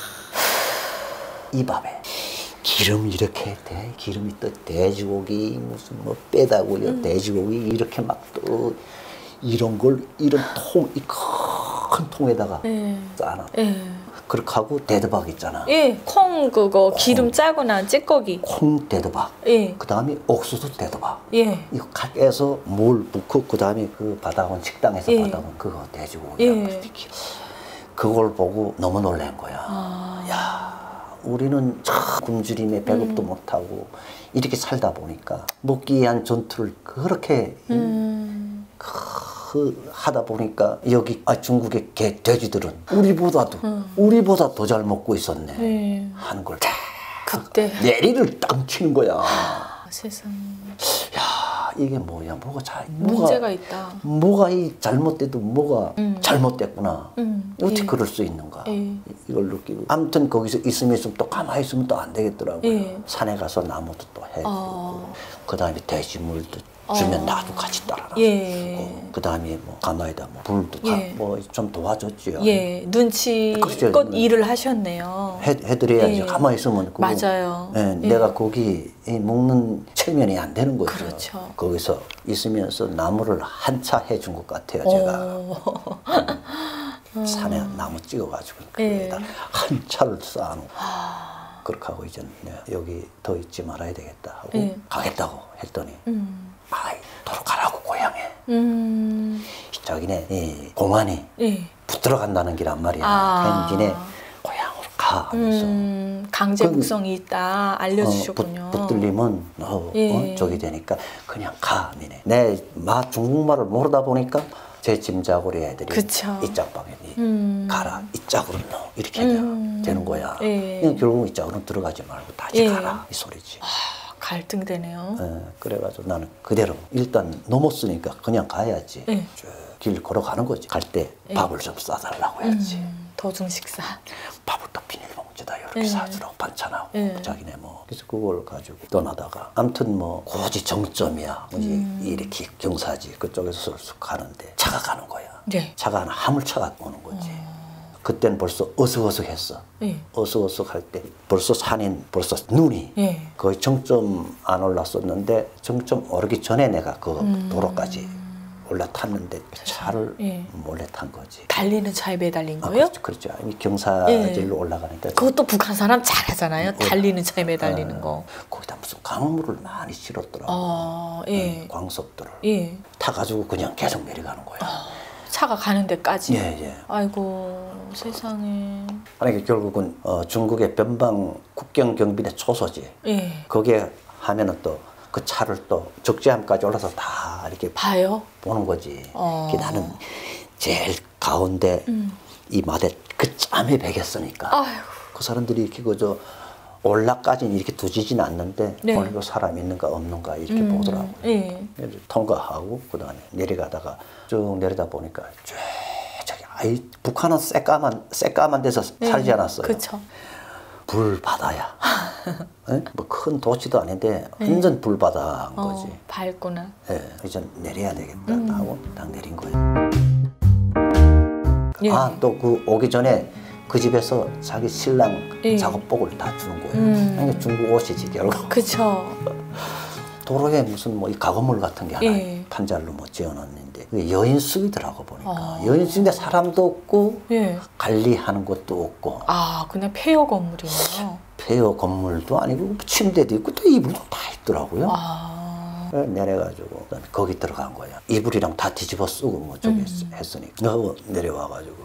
이 밥에 기름 이렇게 기름이 또 돼지고기 무슨 뭐 빼다고요. 돼지고기 이렇게 막 또 이런 이 큰 통에다가 싸놔. 그렇게 하고 데드박 있잖아. 예, 콩 그거 기름 짜고 난 찌꺼기. 콩 데드박. 예. 그 다음에 옥수수 데드박. 예. 이거 각에서 물 붓고 그 다음에 그 받아온 식당에서 받아온 그거 돼지고기랑 그걸 보고 너무 놀란 거야. 야, 우리는 참 굶주림에 배급도 못하고 이렇게 살다 보니까 먹기 위한 전투를 그렇게 하다 보니까 여기 중국의 돼지들은 우리보다 더 잘 먹고 있었네 하는 걸 그때 내리를 딱 치는 거야. 세상. 야, 이게 뭐야? 문제가 있다. 뭐가 이 잘못돼도 뭐가 잘못됐구나. 어떻게 그럴 수 있는가? 이걸 느끼고. 아무튼 거기서 있으면 또 가만히 있으면 또 안 되겠더라고요. 산에 가서 나무도 또 해주고 그 다음에 돼지물도 주면 나도 같이 따라 주고 그 다음에 뭐 가마에다 뭐 불도 뭐 좀 도와줬죠. 예, 눈치껏 일을 하셨네요. 해드려야지. 가만히 있으면 그거, 맞아요. 내가 거기 먹는 체면이 안 되는 거죠. 그렇죠. 거기서 있으면서 나무를 한 차 해준 것 같아요. 제가 산에 나무 찍어가지고 거기에다 한 차를 쌓아놓고 그렇게 하고 이제 여기 더 있지 말아야 되겠다 하고 가겠다고 했더니 도로 가라고 고향에 자기네 공안이 붙들어 간다는 길 한 말이야. 현진에 고향으로 가 하면서 강제 북송이 있다 알려주셨군요. 붙들리면 저기 되니까 그냥 가. 내 중국말을 모르다 보니까 제 짐작으로 애들이 그쵸. 이 짝방에 가라, 이 짝으로 넣어 이렇게 되는 거야. 예. 결국 이 짝으로 들어가지 말고 다시 예. 가라 이 소리지. 갈등되네요. 그래가지고 나는 그대로 일단 넘었으니까 그냥 가야지. 예. 쭉 길 걸어가는 거지. 갈 때 밥을 좀 싸달라고 해야지. 도중 식사. 밥을 또 비닐봉지다 이렇게 사주라고 반찬하고 예. 자기네 뭐. 그래서 그걸 가지고 떠나다가 아무튼 뭐 굳이 정점이야. 이렇게 경사지 그쪽에서 쑥 가는데 차가 가는 거야. 네. 차가 하나 화물차가 오는 거지. 그때는 벌써 어석어석했어. 예. 어석어석할 때 벌써 산인 벌써 눈이 예. 거의 정점 안 올랐었는데 정점 오르기 전에 내가 그 도로까지 올라탔는데 차를 예. 몰래 탄 거지. 달리는 차에 매달린 거예요? 그렇죠. 이미 경사질로 올라가니까. 그것도 북한 사람 잘하잖아요. 달리는 차에 매달리는 거. 거기다 무슨 강물을 많이 실었더라고. 예. 광석들을. 예. 타가지고 그냥 계속 내려가는 거야. 차가 가는 데까지. 예. 아이고 세상에. 아니 결국은 중국의 변방 국경 경비대 초소지. 예. 거기에 하면은 또 그 차를 또 적재함까지 올라서 다 이렇게 봐요? 보는 거지. 나는 제일 가운데 이 마대 그 짬에 베겼으니까. 아이고. 그 사람들이 이렇게 그저 올라까지는 이렇게 두지진 않는데 네. 오늘도 사람 있는가 없는가 이렇게 보더라고요. 예. 그래서 통과하고 그다음에 내려가다가 쭉 내려다 보니까 쭉 저기 북한은 새까만 데서 살지 않았어요. 그렇죠. 불바다야. 뭐 큰 도시도 아닌데 완전 불바다인 거지. 밝구나. 예, 이제 내려야 되겠다 하고 딱 내린 거예요. 예. 또 그 오기 전에 그 집에서 자기 신랑 예. 작업복을 다 주는 거예요. 그러니까 중국 옷이지 결국. 그쵸. 도로에 무슨 뭐 이 가건물 같은 게 하나 예. 판잘로 뭐 지어놨는데 그게 여인숙이더라고 보니까. 여인숙인데 사람도 없고 예. 관리하는 것도 없고. 그냥 폐허 건물이네요. 폐허 건물도 아니고 침대도 있고 또 이불도 다 있더라고요. 내려가지고 그다음에 거기 들어간 거야. 이불이랑 다 뒤집어 쓰고 뭐 저기 했으니까 내려와가지고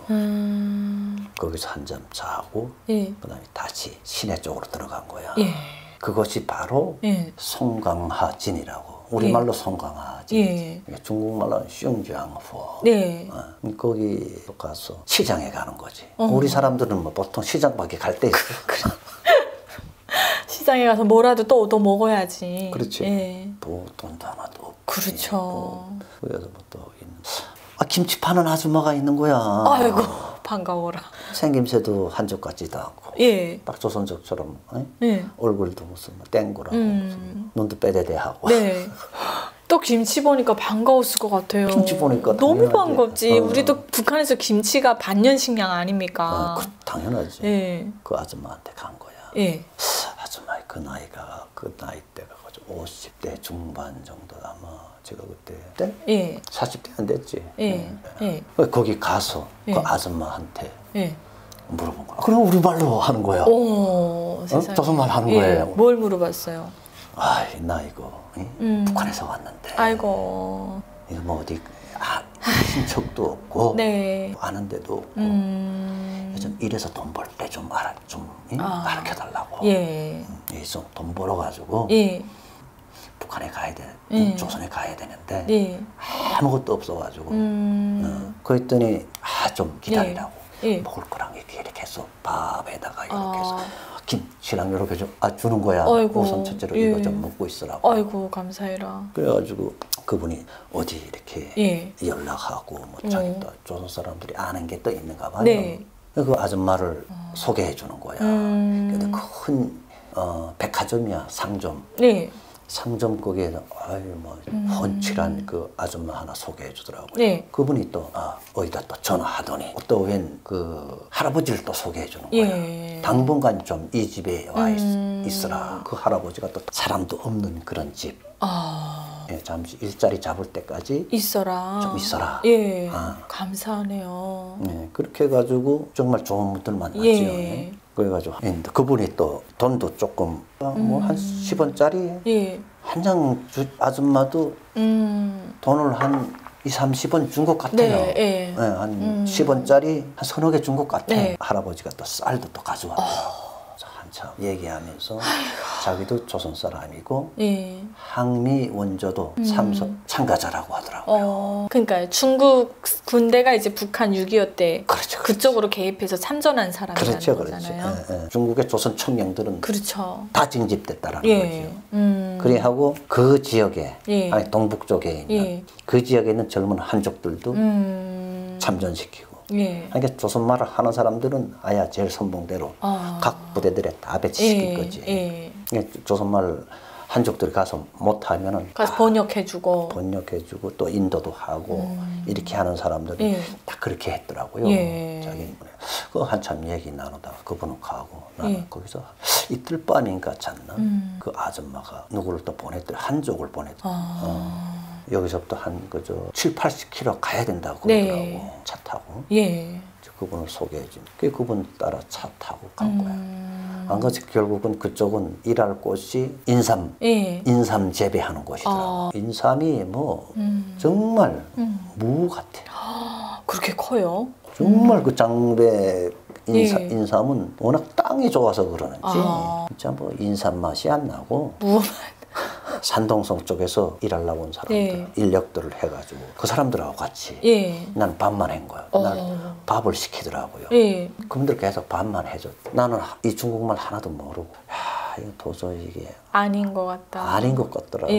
거기서 한잠 자고 예. 그다음에 다시 시내 쪽으로 들어간 거야. 예. 그것이 바로 예. 송강하진이라고 우리말로 송강하진, 예. 중국말로는 슝지앙포. 네. 거기 가서 시장에 가는 거지. 우리 사람들은 뭐 보통 시장밖에 갈 데 있어. 시장에 가서 뭐라도 또 얻어 먹어야지. 그렇지. 예. 뭐 돈도 하나도 없고. 그렇죠. 그래서 뭐 또 있는. 김치 파는 아줌마가 있는 거야. 아이고 반가워라. 생김새도 한쪽 같지도 않고. 예. 딱 조선족처럼 예. 얼굴도 무슨 뭐 땡구라고 무슨 눈도 빼대대하고. 네. 또 김치 보니까 반가웠을 것 같아요. 김치 보니까 너무 당연하지. 반갑지. 우리도 북한에서 김치가 반년식량 아닙니까? 당연하지. 예. 그 아줌마한테 간 거야. 예. 아줌마의 그 나이대가 50대 중반 정도다. 아마 제가 그때 예. 40대 안 됐지. 예. 예. 거기 가서 예. 그 아줌마한테 예. 물어본 거야. 그럼 우리말로 하는 거야. 오, 세상에. 조선말 하는 예. 거예요. 뭘 물어봤어요? 나 이거 북한에서 왔는데. 아이고. 이거 뭐 어디 친척도 없고 네. 아는데도 없고 요즘 이래서 돈 벌 때 좀 가르쳐 달라고. 예. 여기서 돈 벌어 가지고 예. 북한에 가야 돼. 예. 조선에 가야 되는데 예. 아무것도 없어 가지고. 그랬더니 좀 기다리라고. 예. 먹을 거랑 이렇게 해서 밥에다가 이렇게 해서 김치랑 이렇게 좀 주는 거야. 아이고. 우선 첫째로 예. 이거 좀 먹고 있으라고. 아이고 감사해라. 그래가지고 그분이 어디 이렇게 예. 연락하고 뭐 자기 또 조선 사람들이 아는 게 또 있는가 봐요. 네. 그 아줌마를 소개해 주는 거야. 근데 큰 백화점이야. 상점. 네. 상점 거기에 훤칠한 그 아줌마 하나 소개해 주더라고요. 네. 그분이 또 어디다 또 전화하더니 또 웬 그 할아버지를 또 소개해 주는 거야. 예. 당분간 좀 이 집에 와 있으라. 그 할아버지가 또 사람도 없는 그런 집. 예, 잠시 일자리 잡을 때까지 있어라. 좀 있어라. 예. 감사하네요. 네, 그렇게 해가지고 정말 좋은 분들 만났죠. 예. 그래가지고 그분이 또 돈도 조금 뭐 한 10원짜리 예. 한 장 아줌마도 돈을 한 20-30원 준 것 같아요. 네, 예. 네, 한 10원짜리 한 서너 개 준 것 같아. 네. 할아버지가 또 쌀도 또 가져왔고 한 한참 얘기하면서 자기도 조선 사람이고 예. 항미 원조도 참가자라고 하더라고요. 그러니까 중국 군대가 이제 북한 6.25 때 그렇죠, 그쪽으로 개입해서 참전한 사람이라는 그렇죠, 거잖아요. 예. 중국의 조선 청령들은 그렇죠. 다 징집됐다라는 예. 거죠. 그래하고 그 지역에 예. 아니 동북 쪽에 있는 예. 그 지역에 있는 젊은 한족들도 참전시키고. 예. 그러니까 조선말을 하는 사람들은 아야 제일 선봉대로 각 부대들에 다 배치시킬 거지. 예. 그러니까 조선말 한족들이 가서 못하면은 가서 번역해주고 또 인도도 하고 이렇게 하는 사람들이 예. 다 그렇게 했더라고요. 예. 자기 그 한참 얘기 나누다가 그분은 가고 나는 거기서 이틀 밤인가 잤나 그 아줌마가 누구를 또 보냈더니 한족을 보냈더니 여기서부터 한 그저 7, 80km 가야 된다고 그러더라고. 네. 차 타고. 예. 그분을 소개해준. 그분 따라 차 타고 간 거야. 안 가서 결국은 그쪽은 일할 곳이 인삼 재배하는 곳이더라고. 인삼이 뭐 정말 무 같아. 그렇게 커요? 정말 그 장배 인삼은 워낙 땅이 좋아서 그러는지 진짜 뭐 인삼 맛이 안 나고 산동성 쪽에서 일하려고 온 사람들 인력들을 해가지고 그 사람들하고 같이 난 밥만 한 거야. 날 밥을 시키더라고요. 그분들 계속 밥만 해줘. 나는 이 중국말 하나도 모르고 이거 도저히 이게 아닌 것 같다. 아닌 것 같더라고.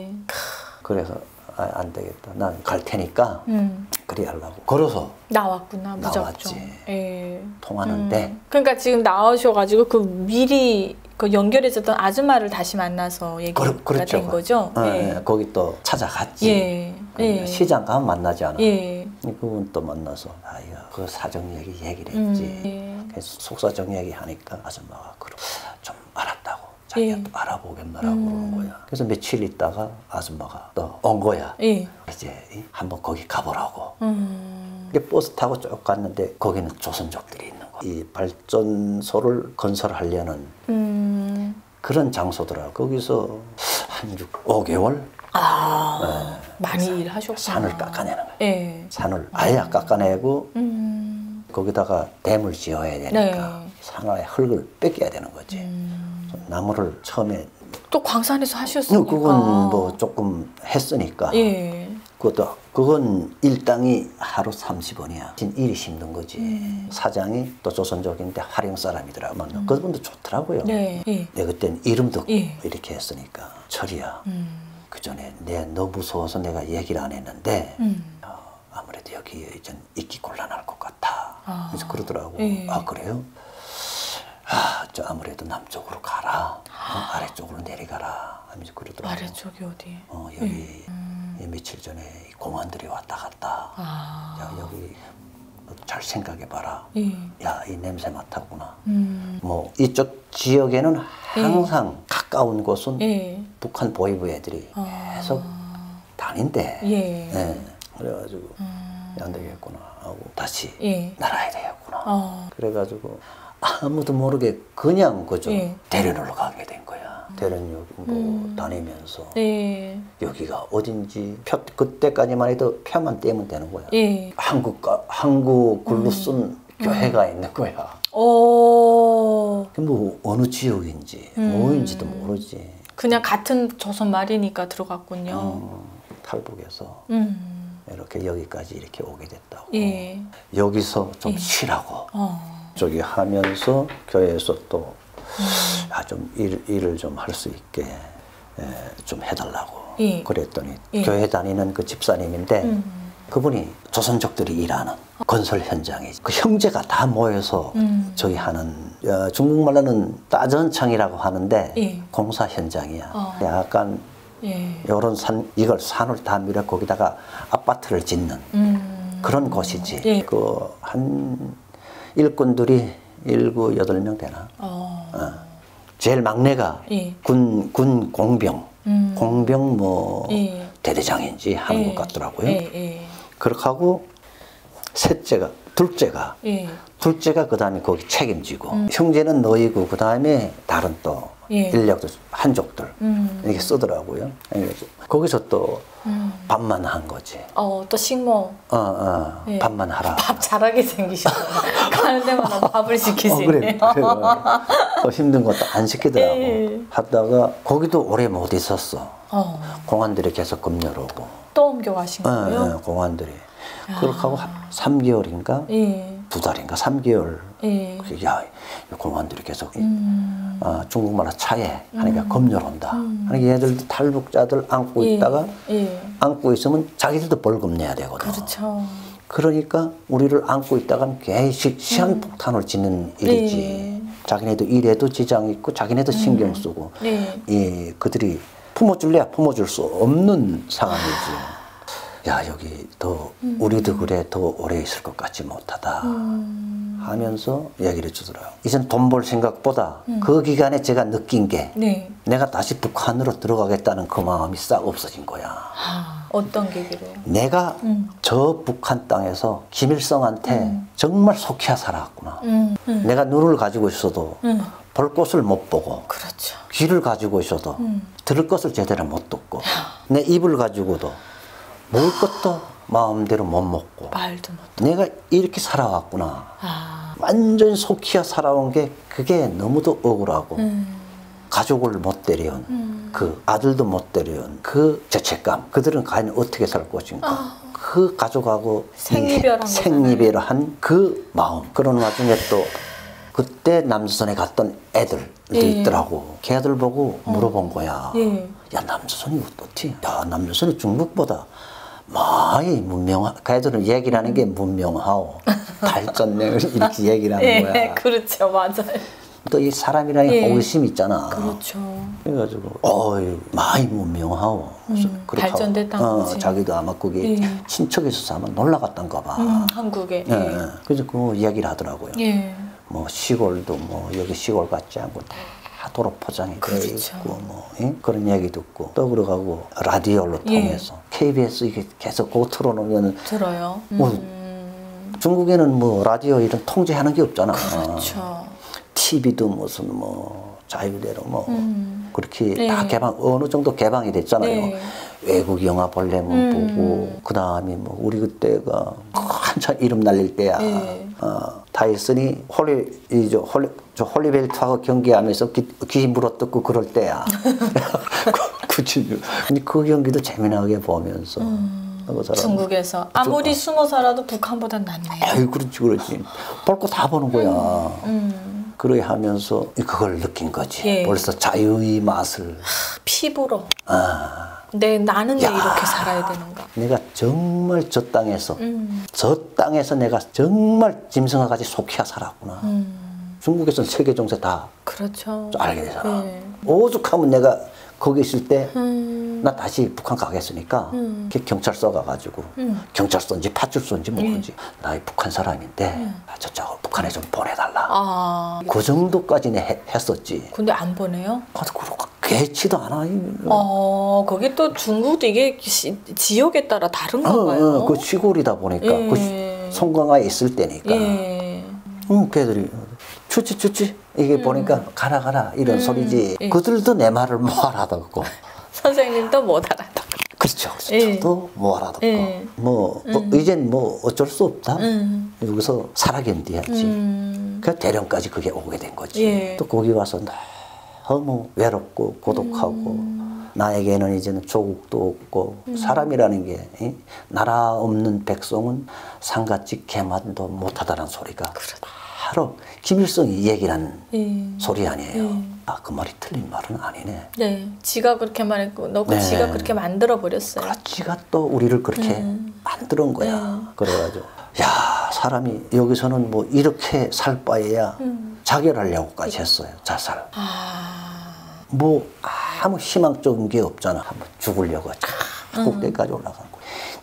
그래서 안 되겠다. 난 갈 테니까 그리 하려고 걸어서 나왔구나. 무작정. 나왔지. 통하는데 그러니까 지금 나오셔가지고 그 미리 그 연결해줬던 아줌마를 다시 만나서 얘기가 그렇죠. 된 거죠? 거기 또 찾아갔지. 시장 가면 만나지 않아. 그분 또 만나서 그 사정 얘기를 했지. 그래서 속사정 얘기하니까 아줌마가 좀 알았다고. 자기가 또 알아보겠나라고 그러는 거야. 그래서 며칠 있다가 아줌마가 또 온 거야. 이제 한번 거기 가보라고. 버스 타고 쭉 갔는데 거기는 조선족들이 있는 거야. 이 발전소를 건설하려는 그런 장소더라. 거기서 한 5개월 많이 일하셨구나. 산을 깎아내는 거야. 산을 아예 깎아내고 거기다가 댐을 지어야 되니까 산하의 흙을 뺏겨야 되는 거지. 나무를 처음에 또 광산에서 하셨으니까 그건 뭐 조금 했으니까 그건 일당이 하루 30원이야. 일이 힘든 거지. 사장이 또 조선족인데 화령 사람이더라. 그분도 좋더라고요. 내 그때는 이름도 이렇게 했으니까 철이야. 그 전에 너 무서워서 내가 얘기를 안 했는데 아무래도 여기 좀 있기 곤란할 것 같아. 그래서 그러더라고. 아 그래요? 저 아무래도 남쪽으로 가라. 아래쪽으로 내려가라. 하면서 그러더라고. 아래쪽이 어디? 여기 며칠 전에 공안들이 왔다 갔다. 야, 여기 잘 생각해봐라. 야, 이 냄새 맡았구나. 뭐 이쪽 지역에는 항상 가까운 곳은 북한 보위부 애들이 계속 다닌대. 그래가지고 안 되겠구나 하고 다시 날아야 되겠구나. 그래가지고 아무도 모르게 그냥 그저 대련으로 가게 된 거야. 대련역 뭐 다니면서 여기가 어딘지 그때까지만 해도 표만 떼면 되는 거야. 한국글로 쓴 교회가 있는 거야. 뭐 어느 지역인지 뭐인지도 모르지. 그냥 같은 조선 말이니까 들어갔군요. 탈북해서 이렇게 여기까지 이렇게 오게 됐다고. 여기서 좀 쉬라고. 저기 하면서 교회에서 또 좀 일을 좀 할 수 있게 좀 해달라고 그랬더니 교회 다니는 그 집사님인데 그분이 조선족들이 일하는 건설 현장에 그 형제가 다 모여서 저기 하는 중국말로는 따전창이라고 하는데 공사 현장이야. 약간 요런 이걸 산을 다 밀어 거기다가 아파트를 짓는 그런 곳이지. 그 한 일꾼들이 7, 8명 되나? 제일 막내가 군 공병, 공병 뭐 대대장인지 하는 것 같더라고요. 그렇게 하고 둘째가 그 다음에 거기 책임지고 형제는 너희고 그 다음에 다른 또 예. 인력들, 한족들 이렇게 쓰더라고요. 거기서 또 밥만 한 거지. 또 식모. 예. 밥만 하라. 밥 잘하게 생기셨어요. 가는 데마다 밥을 시키시네. 그래. 힘든 것도 안 시키더라고. 예. 하다가 거기도 오래 못 있었어. 공안들이 계속 검열오고. 또 옮겨가신 거예요? 공안들이. 그렇게 하고 3개월인가? 예. 2달인가? 3개월. 예. 야, 공안들이 계속 중국말로 차에 하니까 검열온다. 하니까 얘들도 탈북자들 안고 있다가 안고 있으면 자기들도 벌금 내야 되거든. 그렇죠. 그러니까 우리를 안고 있다가 계속 시한폭탄을 짓는 일이지. 자기네도 일에도 지장이 있고 자기네도 신경 쓰고 그들이 품어줄래야 품어줄 수 없는 상황이지. 야, 여기 더 우리도 그래 더 오래 있을 것 같지 못하다 하면서 얘기를 해주더라고요. 이젠 돈 벌 생각보다 그 기간에 제가 느낀 게 내가 다시 북한으로 들어가겠다는 그 마음이 싹 없어진 거야. 어떤 계기로요? 내가 저 북한 땅에서 김일성한테 정말 속히야 살아왔구나. 내가 눈을 가지고 있어도 볼 곳을 못 보고, 그렇죠. 귀를 가지고 있어도 들을 것을 제대로 못 듣고, 내 입을 가지고도 먹을 것도 마음대로 못 먹고, 말도 못 내가 이렇게 살아왔구나. 완전 속히야 살아온 게 그게 너무도 억울하고 가족을 못 데려온 그 아들도 못 데려온 그 죄책감, 그들은 과연 어떻게 살 것인가, 그 가족하고 생이별한 그 마음. 그런 와중에 또 그때 남조선에 갔던 애들도 있더라고. 걔들 보고 물어본 거야. 야, 남조선이 어떻지? 야, 남조선이 중국보다 많이 걔들은 얘기를 하는 게 문명하고 발전을 이렇게 얘기를 하는 거야. 그렇죠. 맞아요. 또 이 사람이라는 호기심이 있잖아. 그렇죠. 그래가지고 많이 문명하고 발전됐다는 거지. 자기도 아마 그게 친척이 있어서 아마 놀러 갔던가 봐. 한국에. 그래서 그 이야기를 하더라고요. 뭐 시골도 뭐 여기 시골 같지 않고 다 도로 포장이 되어 있고 뭐 그런 얘기 듣고 또 그러고 라디오로 통해서 KBS 이게 계속 그거 틀어놓으면 들어요. 중국에는 뭐 라디오 이런 통제하는 게 없잖아. 그렇죠. TV도 무슨 뭐 자유대로 뭐 그렇게 다 개방, 어느 정도 개방이 됐잖아요. 외국 영화 보려면 보고, 그 다음에 뭐 우리 그때가 한참 이름 날릴 때야. 다이슨이 홀리벨트하고 경기하면서 귀 물어뜯고 그럴 때야. 그 경기도 재미나게 보면서. 중국에서 아무리 숨어 살아도 북한보단 낫네요. 아유, 그렇지. 볼 거 다 보는 거야. 그래 하면서 그걸 느낀 거지. 벌써 자유의 맛을. 피부로. 나는 왜 이렇게 살아야 되는가. 내가 정말 저 땅에서 내가 정말 짐승아같이 속히야 살았구나. 중국에서는 세계 정세 다 그렇죠. 알게 되잖아. 오죽하면 내가 거기 있을 때 나 다시 북한 가겠으니까 경찰서 가가지고 경찰서인지 파출소인지 모르지. 나 북한 사람인데 저쪽 북한에 좀 보내달라. 그 정도까지는 했었지. 근데 안 보내요? 개치도 않아. 거기 또 중국도 이게 지역에 따라 다른가 봐요. 그 시골이다 보니까 그 송강화에 있을 때니까. 걔들이 좋지 이게 보니까 가라 이런 소리지. 그들도 내 말을 못 알아듣고 선생님도 못 알아듣고. 그렇죠. 저도 못 알아듣고 이젠 뭐 어쩔 수 없다. 여기서 살아 견뎌야지. 그 대련까지 그게 오게 된 거지. 또 거기 와서 너무 외롭고 고독하고 나에게는 이제는 조국도 없고 사람이라는 게 나라 없는 백성은 상갓집 개만도 못하다는 소리가 바로 김일성이 얘기를 한 소리 아니에요. 그 말이 틀린 말은 아니네. 지가 그렇게 말했고 지가 그렇게 만들어 버렸어요. 지가 또 우리를 그렇게 만드는 거야. 그래가지고 야, 사람이 여기서는 뭐 이렇게 살 바에야 자결하려고까지 했어요. 자살. 뭐 아무 희망적인 게 없잖아. 한번 죽으려고 꼭대기까지 올라간 거.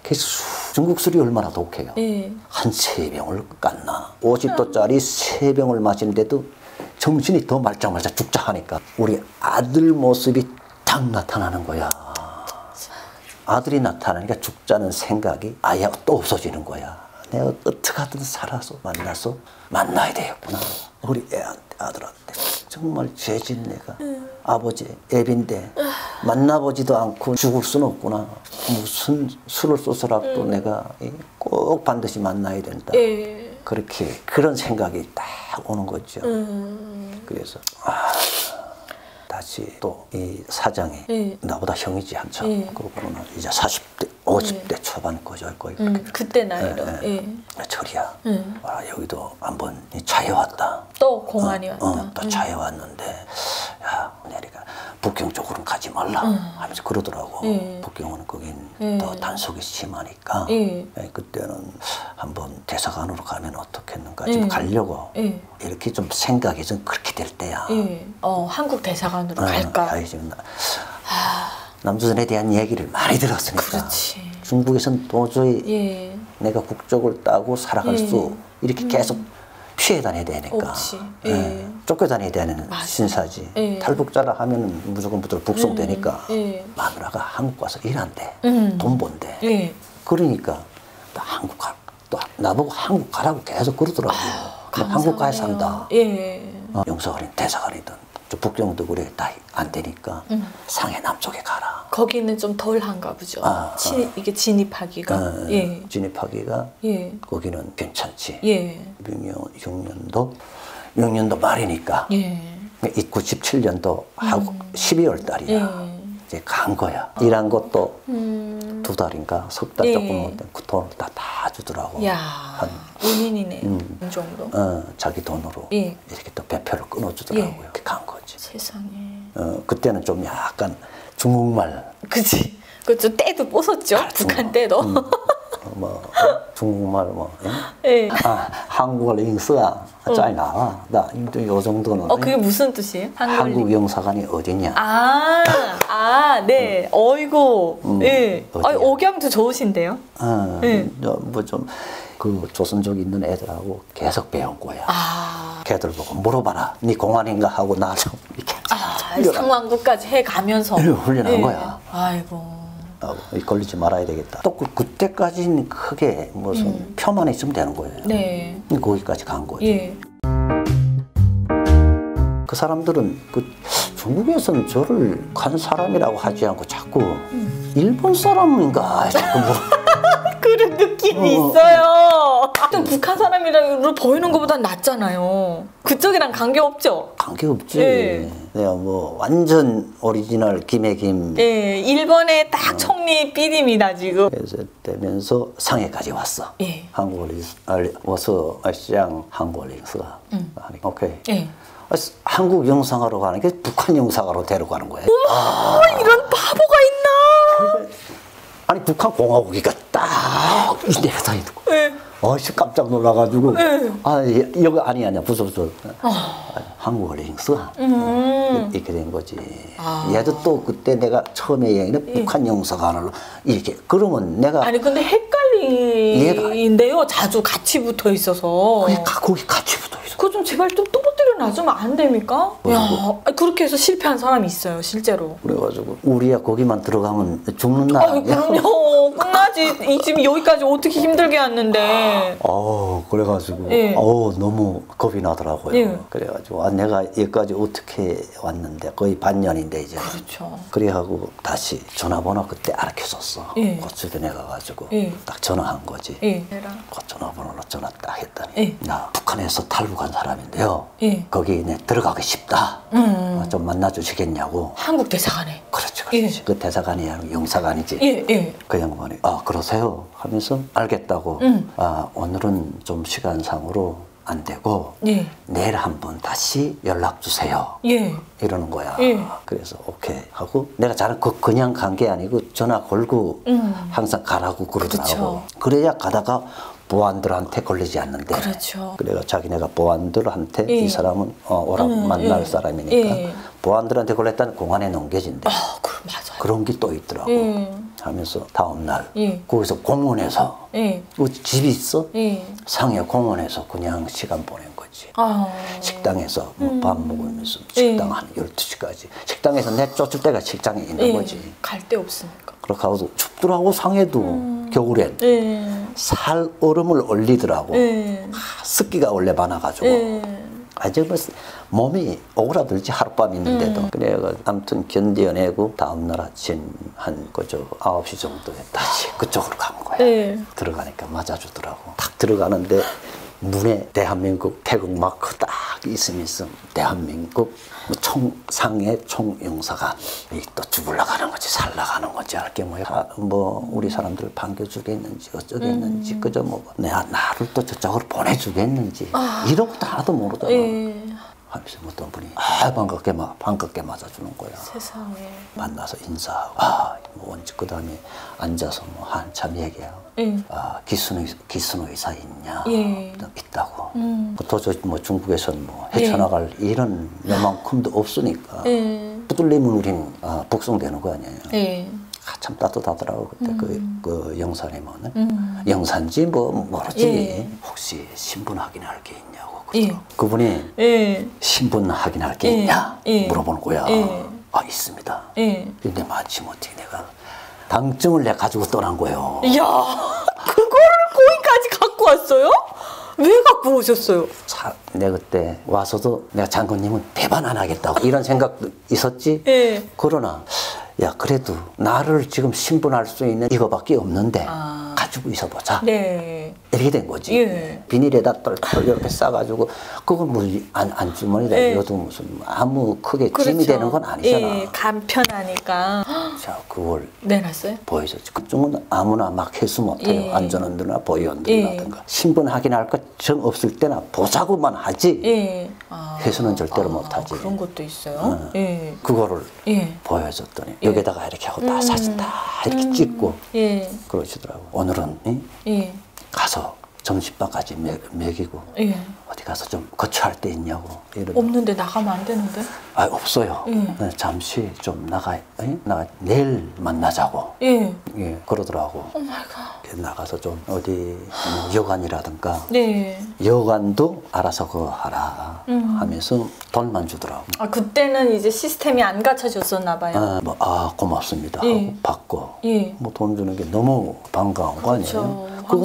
중국 술이 얼마나 독해요. 한 3병을 깠나. 50도짜리 3병을 마시는데도 정신이 더 말짱말짱 죽자 하니까 우리 아들 모습이 딱 나타나는 거야. 아들이 나타나니까 죽자는 생각이 아예 또 없어지는 거야. 내가 어떻게 하든 살아서 만나야 되겠구나. 우리 아들한테. 정말 죄진 내가 아버지 애빈데 만나보지도 않고 죽을 수는 없구나. 무슨 수를 쏘서라도 내가 꼭 반드시 만나야 된다. 그렇게 그런 생각이 딱 오는 거죠. 그래서 다시 또 이 사장이 나보다 형이지 한참. 그거는 이제 40대, 50대 초반 거죠. 거의 그때 나이로. 철이야. 여기도 한번 차에 왔다. 또 공안이 왔다. 또 차에 왔는데 야 내리가 북경 쪽으로는 가지 말라 하면서 그러더라고. 북경은 거긴 더 단속이 심하니까 그때는 한번 대사관으로 가면 어떻겠는가 좀 가려고 이렇게 좀 생각이 좀 그렇게 될 때야. 한국 대사관으로 갈까? 남조선에 대한 얘기를 많이 들었으니까. 그렇지. 중국에서는 도저히 내가 국적을 따고 살아갈 수 이렇게 계속 피해 다녀야 되니까. 쫓겨다녀야 되는 신사지. 탈북자라 하면 무조건 북송되니까. 마누라가 한국 가서 일한대. 돈 번대. 그러니까 또 한국 가, 또 나보고 한국 가라고 계속 그러더라고. 한국 가야 산다. 영사관이든 대사관이든 북경도 그래 다 안 되니까 상해 남쪽에 가라. 거기는 좀 덜한가 보죠. 이게 진입하기가. 진입하기가 거기는 괜찮지. 6년도 말이니까. 97년도 하고 12월 달이야. 이제 간 거야. 일한 것도 2달인가 석 달 조금 못된 그 돈을 다 주더라고. 야, 은인이네. 이 정도. 자기 돈으로 이렇게 또 배표를 끊어주더라고요. 이렇게 간 거지. 세상에. 그때는 좀 약간 중국말. 그치. 그죠. 때도 뽀섰죠. 북한 때도. 중국말 한국어 링스가 잘 나와. 나 요 정도는. 그게 무슨 뜻이에요? 한국 영사관이 어디냐? 네. 어이구. 네. 억양도 좋으신데요? 뭐 좀 그 조선족이 있는 애들하고 계속 배운 거야. 걔들 보고 물어봐라. 네 공안인가 하고 나 좀 이렇게. 상황극까지 해가면서. 훈련한 거야. 아이고. 걸리지 말아야 되겠다. 또 그때까지는 크게 무슨 표만 있으면 되는 거예요. 거기까지 간 거지. 그 사람들은 중국에서는 저를 간 사람이라고 하지 않고 자꾸 일본 사람인가 자꾸 그런 느낌이 있어요. 또 북한 사람이라고 보이는 것보다 낫잖아요. 그쪽이랑 관계없죠? 관계없지. 내가 뭐 완전 오리지널 김해김. 일본의 딱 총리 삐림이다 지금. 그래서 되면서 상해까지 왔어. 한국을 와서 시장 한국을서 오케이. 한국 영상하러 가는 게 북한 영상하러 데려가는 거예요. 이런 바보가 있나? 아니 북한 공화국이가 딱 내려다 있는 거. 깜짝 놀라가지고 여기 아니야 부서져. 한국어를 써. 이렇게 된 거지. 얘도 또 그때 내가 처음에 얘기는 북한 영사관으로 이렇게 그러면 내가 근데 헷갈리는데요. 자주 같이 붙어 있어서. 거기 같이 붙어 있어. 그거 좀 제발 좀 떨어뜨려 놔주면 안 됩니까? 그렇게 해서 실패한 사람이 있어요, 실제로. 그래가지고 우리야 거기만 들어가면 죽는 날 아니야? 그럼요. 끝나지. 지금 여기까지 어떻게 힘들게 왔는데. 그래가지고 너무 겁이 나더라고요. 그래가지고 내가 여기까지 어떻게 왔는데 거의 반년인데 이제. 그렇죠. 그래하고 다시 전화번호 그때 알려줬어. 고추변에 가가지고 딱 전화한 거지. 그 전화번호로 전화 딱 했더니 나 북한에서 탈북한 사람인데요. 거기 들어가고 싶다. 좀 만나주시겠냐고. 한국 대사관에. 그렇지. 그 대사관이 아니고 영사관이지. 그 양반이 그러세요 하면서 알겠다고. 오늘은 좀 시간상으로 안 되고 내일 한번 다시 연락 주세요. 이러는 거야. 그래서 오케이 하고 내가 그냥 간 게 아니고 전화 걸고 항상 가라고 그러더라고. 그래야 가다가 보안들한테 걸리지 않는데. 그래가 자기네가 보안들한테 이 사람은 만날 사람이니까 보안들한테 걸렸다는 공안에 넘겨진대. 맞아요. 그런 게 또 있더라고. 하면서 다음날 거기서 공원에서 집이 있어? 상해 공원에서 그냥 시간 보낸 거지. 식당에서 밥 먹으면서 식당 한 12시까지. 식당에서 내쫓을 때가 식당에 있는 거지. 갈 데 없으니까. 그렇게 하고 춥더라고 상해도 겨울엔. 살 얼음을 얼리더라고. 습기가 원래 많아가지고. 아주 뭐 몸이 오그라들지 하룻밤 있는데도. 그래 아무튼 견뎌내고 다음날 아침 한 그저 9시 정도에 다시 그쪽으로 간 거야. 들어가니까 맞아주더라고. 딱 들어가는데 눈에 대한민국 태극 마크 딱 있으면서 대한민국 총상해 총영사관 또 죽을라 가는 거지 살라 가는 거지 할게 뭐 우리 사람들을 반겨주겠는지 어쩌겠는지 그저 뭐 내가 나를 또 저쪽으로 보내주겠는지 이런 것도 하나도 모르더라. 하면서 어떤 분이 반갑게 맞아주는 거야. 세상에. 만나서 인사하고 뭐 언제 그 다음에 앉아서 뭐 한참 얘기하고 기순 의사 있냐? 있다고. 도저히 뭐 중국에서는 뭐 헤쳐나갈 이런 요만큼도 없으니까 부들리면 우린 북송되는 거 아니에요. 참 따뜻하더라고 그때 그 영사님은 영사인지 뭐 모르지. 혹시 신분 확인할 게 있냐고. 그분이 신분 확인할 게 있냐 물어보는 거야. 있습니다. 근데 마침 어떻게 내가 당증을 내가 가지고 떠난 거예요. 이야, 그거를 거기까지 갖고 왔어요? 왜 갖고 오셨어요? 내가 그때 와서도 내가 장군님은 배반 안 하겠다고 이런 생각도 있었지. 그러나 야 그래도 나를 지금 신분할 수 있는 이거밖에 없는데 가지고 있어보자. 이렇게 된 거지. 비닐에다 똘똘 이렇게 싸가지고 그건 뭐 안주머니다 이것도 무슨 아무 크게 짐이 되는 건 아니잖아. 간편하니까. 자 그걸 내놨어요? 보여줬지. 그쪽은 아무나 막 해수 못해요. 안전운전이나 보위원들이라든가 신분 확인할 것 정 없을 때나 보자고만 하지. 회수는 절대로 못하지. 그런 것도 있어요. 그거를 보여줬더니 여기다가 이렇게 하고 다 사진 다 이렇게 찍고 그러시더라고. 오늘은 가서 점심밥까지 먹이고 어디 가서 좀 거처할 데 있냐고. 없는데 나가면 안 되는데? 없어요. 잠시 좀 나가 내일 만나자고. 그러더라고. 오 마이 갓. 나가서 좀 어디 여관이라든가 여관도 알아서 그거 하라 하면서 돈만 주더라고. 그때는 이제 시스템이 안 갖춰졌었나 봐요. 고맙습니다 하고 받고 뭐 돈 주는 게 너무 반가운 거 아니에요.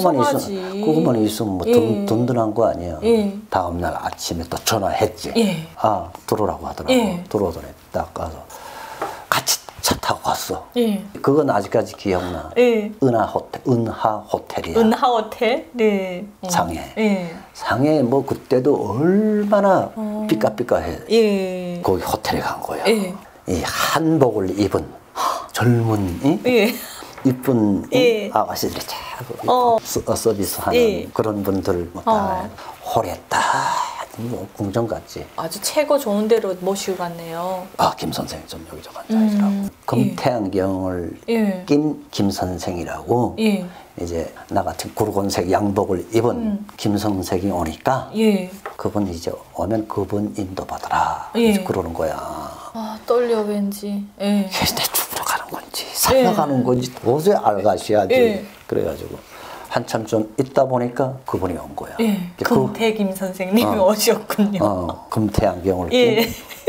그것만 있으면 뭐 든든한 거 아니에요. 다음날 아침에 또 전화했지. 들어오라고 하더라고. 들어오더니 딱 가서 같이 차 타고 갔어. 그건 아직까지 기억나. 은하 호텔이야. 은하 호텔? 상해. 상해 뭐 그때도 얼마나 삐까삐까해. 거기 호텔에 간 거야. 이 한복을 입은 젊은 이쁜 아가씨들이 자꾸 서비스하는 그런 분들 뭐 다 홀에 딱 궁전 같지. 아주 최고 좋은 데로 모시고 갔네요. 김 선생이 좀 여기 좀 앉아있으라고. 금태안경을 낀 김 선생이라고. 이제 나 같은 굵은색 양복을 입은 김 선생이 오니까 그분 이제 오면 그분 인도받으라. 그러는 거야. 떨려 왠지. 내 죽으러 가는 건지 살아가는 건지 도저히 알가시야지. 그래가지고 한참 좀 있다 보니까 그분이 온 거야. 금태김 선생님이 오셨군요. 금태안경을 낀.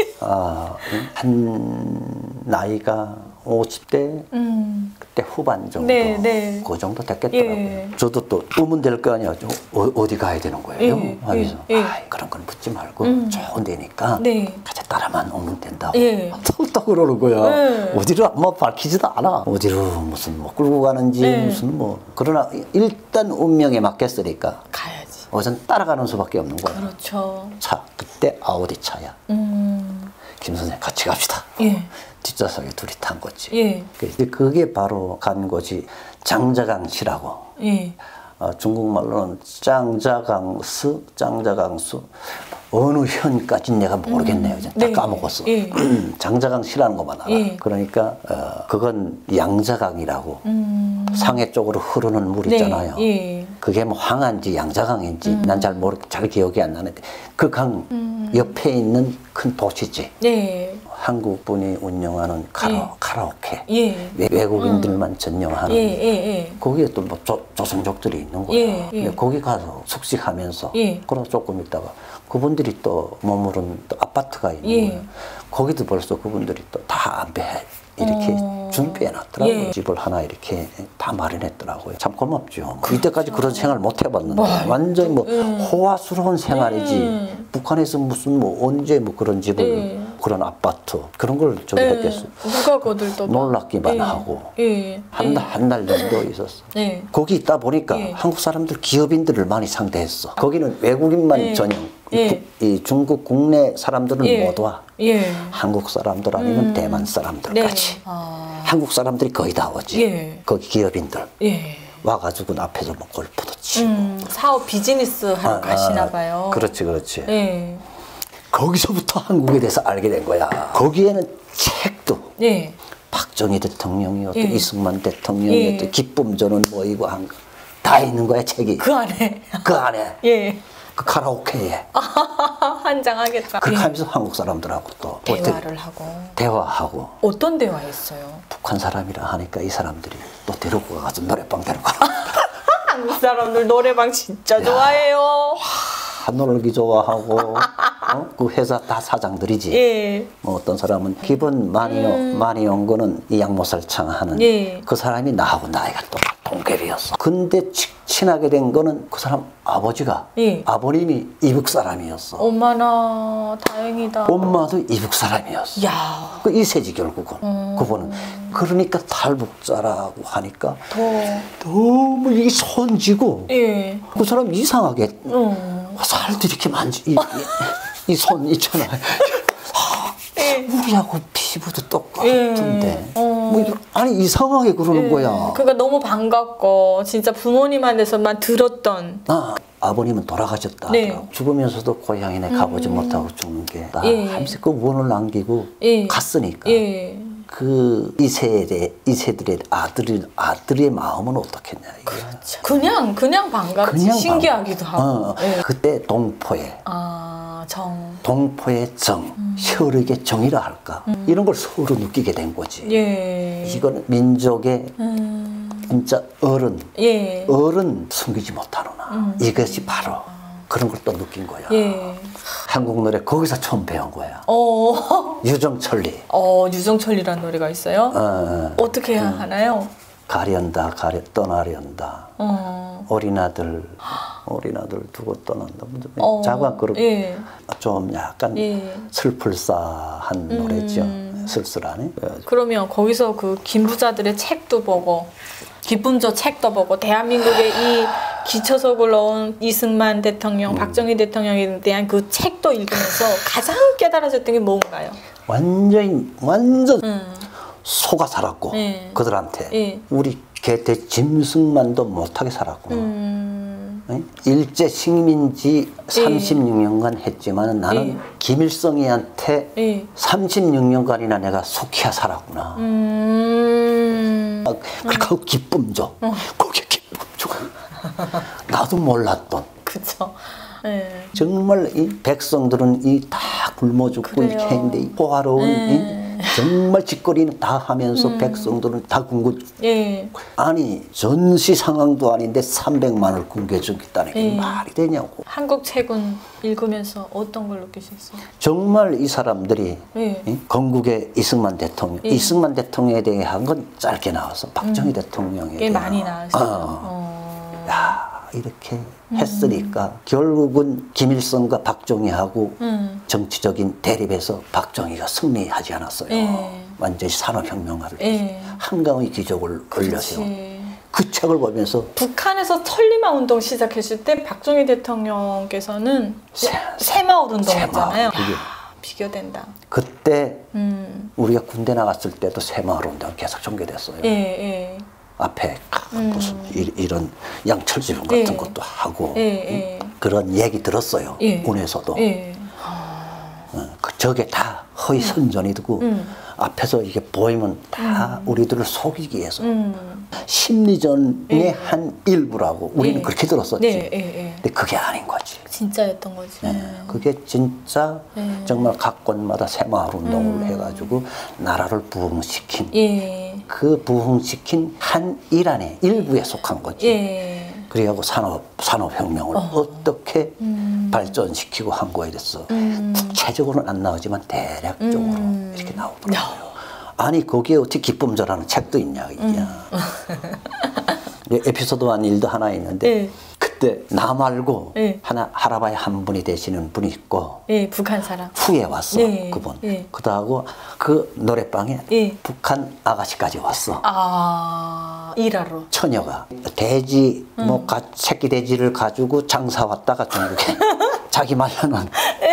한 나이가 50대 그때 후반 정도 그 정도 됐겠더라고요. 저도 또 오면 될 거 아니야. 어디 가야 되는 거예요? 하면서 그런 건 묻지 말고 좋은 데니까 같이 따라만 오면 된다고 또 그러는 거야. 어디로 뭐 밝히지도 않아. 어디로 무슨 뭐 끌고 가는지 무슨 뭐 그러나 일단 운명에 맡겼으니까 가야지. 우선 따라가는 수밖에 없는 거야. 그렇죠. 차 그때 아우디 차야. 김 선생 같이 갑시다. 뒷좌석에 둘이 탄 거지. 그게 바로 간 곳이 장자강시라고. 중국말로는 짱자강수 어느 현까지는 내가 모르겠네요. 다 까먹었어. 장자강시라는 것만 알아. 그러니까 그건 양자강이라고 상해 쪽으로 흐르는 물 있잖아요. 그게 뭐 황한지 양자강인지 난 잘 기억이 안 나는데 그 강 옆에 있는 큰 도시지. 한국 분이 운영하는 카라오케. 외국인들만 전용하는. 거기에 또 뭐 조선족들이 있는 거야. 거기 가서 숙식하면서 그러다 조금 있다가 그분들이 또 머무른 또 아파트가 있는 거야. 거기도 벌써 그분들이 또 다 이렇게 준비해 놨더라고요. 집을 하나 이렇게 다 마련했더라고요. 참 고맙죠. 이때까지 그런 생활 못 해봤는데 완전 뭐 호화스러운 생활이지. 북한에서 무슨 뭐 언제 뭐 그런 집을 그런 아파트 그런 걸 저기 했겠어. 누가 거들떠 놀랍기만 하고 한 달 정도 있었어. 거기 있다 보니까 한국 사람들 기업인들을 많이 상대했어. 거기는 외국인만 전용. 이 중국 국내 사람들은 못 와. 한국 사람들 아니면 대만 사람들까지. 한국 사람들이 거의 다 오지. 거기 기업인들. 와가지고 앞에서 뭐 골프도 치고. 사업 비즈니스 하러 가시나 봐요. 그렇지, 그렇지. 거기서부터 한국에 대해서 알게 된 거야. 거기에는 책도. 박정희 대통령이었던 이승만 대통령이었던 기쁨전은 뭐 이거 한 다 있는 거야, 책이. 그 안에. 그 안에. 그 카라오케에 한장하겠다. 그렇게 하면서 한국 사람들하고 또 대화를 하고 대화하고. 어떤 대화했어요? 북한 사람이라 하니까 이 사람들이 또 데리고 가서 노래방 데리고 한국 사람들 노래방 진짜 좋아해요. 놀기 좋아하고 그 회사 다 사장들이지. 뭐 어떤 사람은 기분 많이 온 거는 이 양모살창 하는 그 사람이 나하고 나이가 또 동갑이었어. 근데 친하게 된 거는 그 사람 아버지가 아버님이 이북 사람이었어. 엄마나 다행이다. 엄마도 이북 사람이었어. 야. 그 이세지 결국은 그분은. 그러니까 탈북자라고 하니까 너무 이게 손지고 그 사람 이상하게 살도 이렇게 이 손 있잖아. 우리하고 피부도 똑같은데 뭐 아니 이상하게 그러는 거야. 그러니까 너무 반갑고 진짜 부모님한테서만 들었던. 아버님은 돌아가셨다. 죽으면서도 고향에 가보지 못하고 죽는 게 하면서 그 원을 남기고 갔으니까 그 이 세들의 아들의 마음은 어떻겠냐. 그렇죠. 그냥 반갑지. 신기하기도 하고. 그때 동포의 동포의 정, 혈육의 정이라 할까 이런 걸 서로 느끼게 된 거지. 이거는 민족의 진짜 어른 숨기지 못하노나 이것이 바로 그런 걸 또 느낀 거야. 한국 노래 거기서 처음 배운 거야. 유정철리. 유정철리라는 노래가 있어요? 어떻게 하나요? 가련다 떠나련다. 어린아들 두고 떠난다. 자가 그렇게 좀 약간 슬플싸한 노래죠. 쓸쓸하네. 그러면 거기서 그 김부자들의 책도 보고 기쁨저 책도 보고 대한민국의 이 기초석을 넣은 이승만 대통령, 박정희 대통령에 대한 그 책도 읽으면서 가장 깨달아졌던 게 뭔가요? 완전 속아 살았고 그들한테 우리 개대 짐승만도 못하게 살았구나. 일제 식민지 36년간 했지만 나는 김일성이한테 36년간이나 내가 속히야 살았구나. 그러니까 기쁨죠. 거기에 기쁨죠. 나도 몰랐던. 그쵸. 정말 이 백성들은 다 굶어 죽고 이렇게 했는데 호화로운 정말 짓거리는 다 하면서 백성들은 다 굶고 아니 전시 상황도 아닌데 300만을 굶겨 죽겠다는 게 말이 되냐고. 한국 책은 읽으면서 어떤 걸 느끼셨어요? 정말 이 사람들이 건국의 이승만 대통령에 대한 건 짧게 나와서 박정희 대통령에 대한 많이 나왔어요. 야 이렇게 했으니까 결국은 김일성과 박정희하고 정치적인 대립에서 박정희가 승리하지 않았어요. 완전히 산업혁명화를 한강의 기적을 올려서 그 책을 보면서 북한에서 천리마 운동 시작했을 때 박정희 대통령께서는 새마을 운동했잖아요. 비교된다. 그때 우리가 군대 나갔을 때도 새마을 운동 계속 전개됐어요. 앞에 무슨 이런 양철지붕 같은 것도 하고 그런 얘기 들었어요. 군에서도. 저게 다 허위 선전이고 앞에서 이게 보이면 다 우리들을 속이기 위해서 심리전의 한 일부라고 우리는 그렇게 들었었지. 근데 그게 아닌 거지. 진짜였던 거지. 그게 진짜 정말 각권마다 새마을 운동을 해가지고 나라를 부흥시킨 그 부흥시킨 한 일 안에 일부에 속한 거지. 그래가지고 산업혁명을 어떻게 발전시키고 한 거에 대해서 구체적으로는 안 나오지만 대략적으로 이렇게 나오더라고요. 아니 거기에 어떻게 기쁨조라는 책도 있냐 이게. 에피소드한 일도 하나 있는데 그때 나 말고 할아버지 한 분이 되시는 분이 있고 북한 사람 후에 왔어 그분. 그러고 그 노래방에 북한 아가씨까지 왔어. 아 일하러. 처녀가 돼지 뭐 새끼 돼지를 가지고 장사 왔다가 중국에 자기 말로는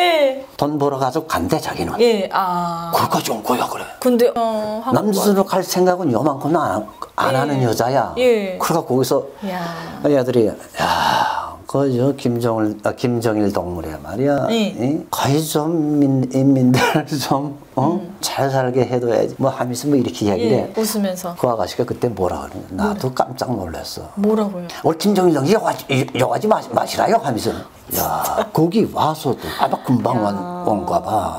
돈 벌어 가지고 간대 자기는. 그거까지 온 거야 그래. 근데 남수로 갈 생각은 요만큼은 안 하는 여자야. 그러니까 거기서 애들이 야, 그저 김정일 동물이야 말이야. 거의 좀 인민들 좀 잘 살게 해둬야지. 뭐 하면서 뭐 이렇게 이야기를 해. 웃으면서. 그 아가씨가 그때 뭐라 그러냐. 나도 깜짝 놀랐어. 뭐라고요? 오늘 김정일 동지 여가지 마시라요 하면서. 야, 거기 와서도 아마 금방 온가 봐.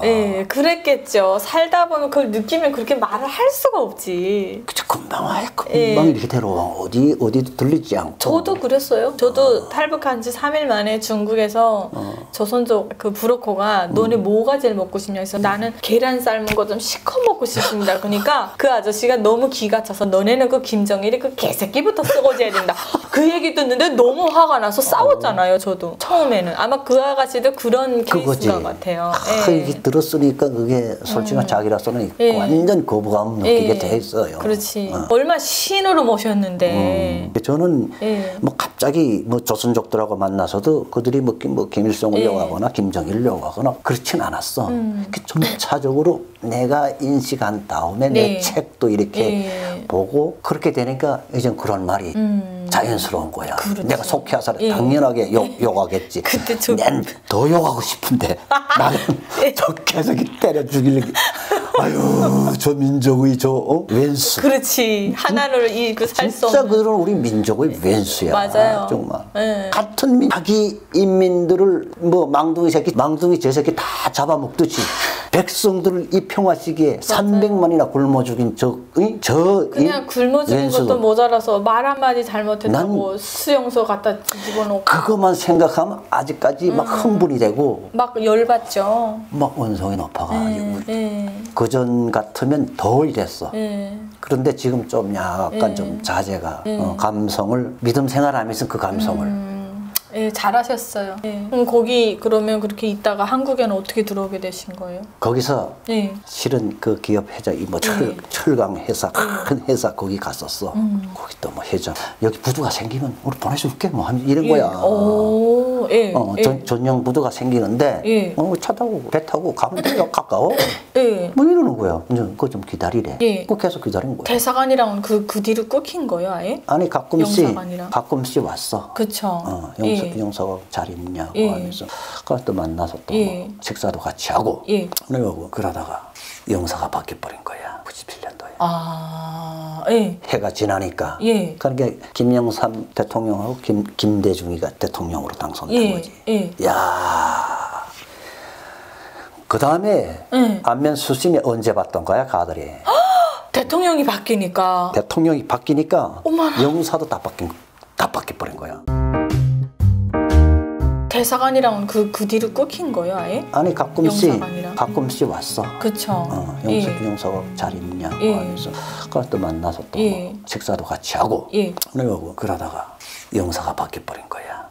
그랬겠죠. 살다 보면 그걸 느끼면 그렇게 말을 할 수가 없지. 그쵸, 금방 와요. 금방 이렇게 데려와. 어디도 들리지 않고. 저도 그랬어요. 저도 탈북한 지 3일 만에 중국에서 조선족 그 브로커가 너네 뭐가 제일 먹고 싶냐 해서 나는 계란 삶은 거 좀 시커 먹고 싶습니다. 그러니까 그 아저씨가 너무 기가 차서 너네는 그 김정일이 그 개새끼부터 썩어져야 된다. 그 얘기 듣는데 너무 화가 나서 싸웠잖아요. 저도 처음에는. 아마 그 아가씨도 그런 케이스인 것 같아요. 이게 들었으니까 그게 솔직한 자기라서는 완전 거부감 느끼게 돼 있어요. 그렇지. 얼마 신으로 모셨는데. 저는 뭐 갑자기 뭐 조선족들하고 만나서도 그들이 뭐 김일성을 욕하거나 김정일을 욕하거나 그렇진 않았어. 점차적으로 내가 인식한 다음에 내 책도 이렇게 보고 그렇게 되니까 이제 그런 말이 자연스러운 거야. 그렇지. 내가 속해서 당연하게 욕하겠지. 난 더 욕하고 싶은데 나는 저 계속 때려 죽이려고. 아유 저 민족의 저 왼수. 그렇지. 하나를 이고 살 수 없는. 진짜 그들은 우리 민족의 왼수야. 맞아요. 정말. 같은 자기 인민들을 뭐 망둥이 저 새끼 다 잡아먹듯이 백성들을 이 평화 시기에 300만이나 굶어 죽인 그냥 굶어 죽인 것도 모자라서 말 한마디 잘못했다고 수용소 갖다 집어넣고 그것만 생각하면 아직까지 막 흥분이 되고 막 열받죠. 막 원성이 높아가지고 그전 같으면 더 이랬어. 그런데 지금 좀 약간 좀 자제가 감성을 믿음 생활하면서 그 감성을 잘하셨어요. 그럼 거기 그러면 그렇게 있다가 한국에는 어떻게 들어오게 되신 거예요? 거기서 실은 그 기업 회장이 뭐 철강 회사 큰 회사 거기 갔었어. 거기 또 뭐 회장 여기 부두가 생기면 우리 보내줄게 뭐 이런 거야. 전용 부두가 생기는데 차 타고 배 타고 가면 돼요. 가까워. 뭐 이러는 거야. 이제 그거 좀 기다리래. 꼭 계속 기다린 거야. 대사관이랑 그 뒤로 끊긴 거예요, 아예? 아니 가끔씩 왔어. 그쵸. 영사가 잘 있냐고 하면서 그걸 또 만나서 또 뭐 식사도 같이 하고 그러고 그러다가 영사가 바뀌어버린 거야. 97년도에. 해가 지나니까 그러니까 김영삼 대통령하고 김대중이가 대통령으로 당선된 거지. 야, 그 다음에 안면수심이 언제 봤던 거야 가들이. 대통령이 바뀌니까 어머나. 영사도 다 바뀌어버린 거야. 대사관이랑 그 뒤로 끊긴 거예요, 아예? 아니 가끔씩 왔어. 그쵸. 영사가 잘 있냐고 하면서 그걸 또 만나서 또 뭐 식사도 같이 하고 그러고 그러다가 영사가 바뀌어버린 거야.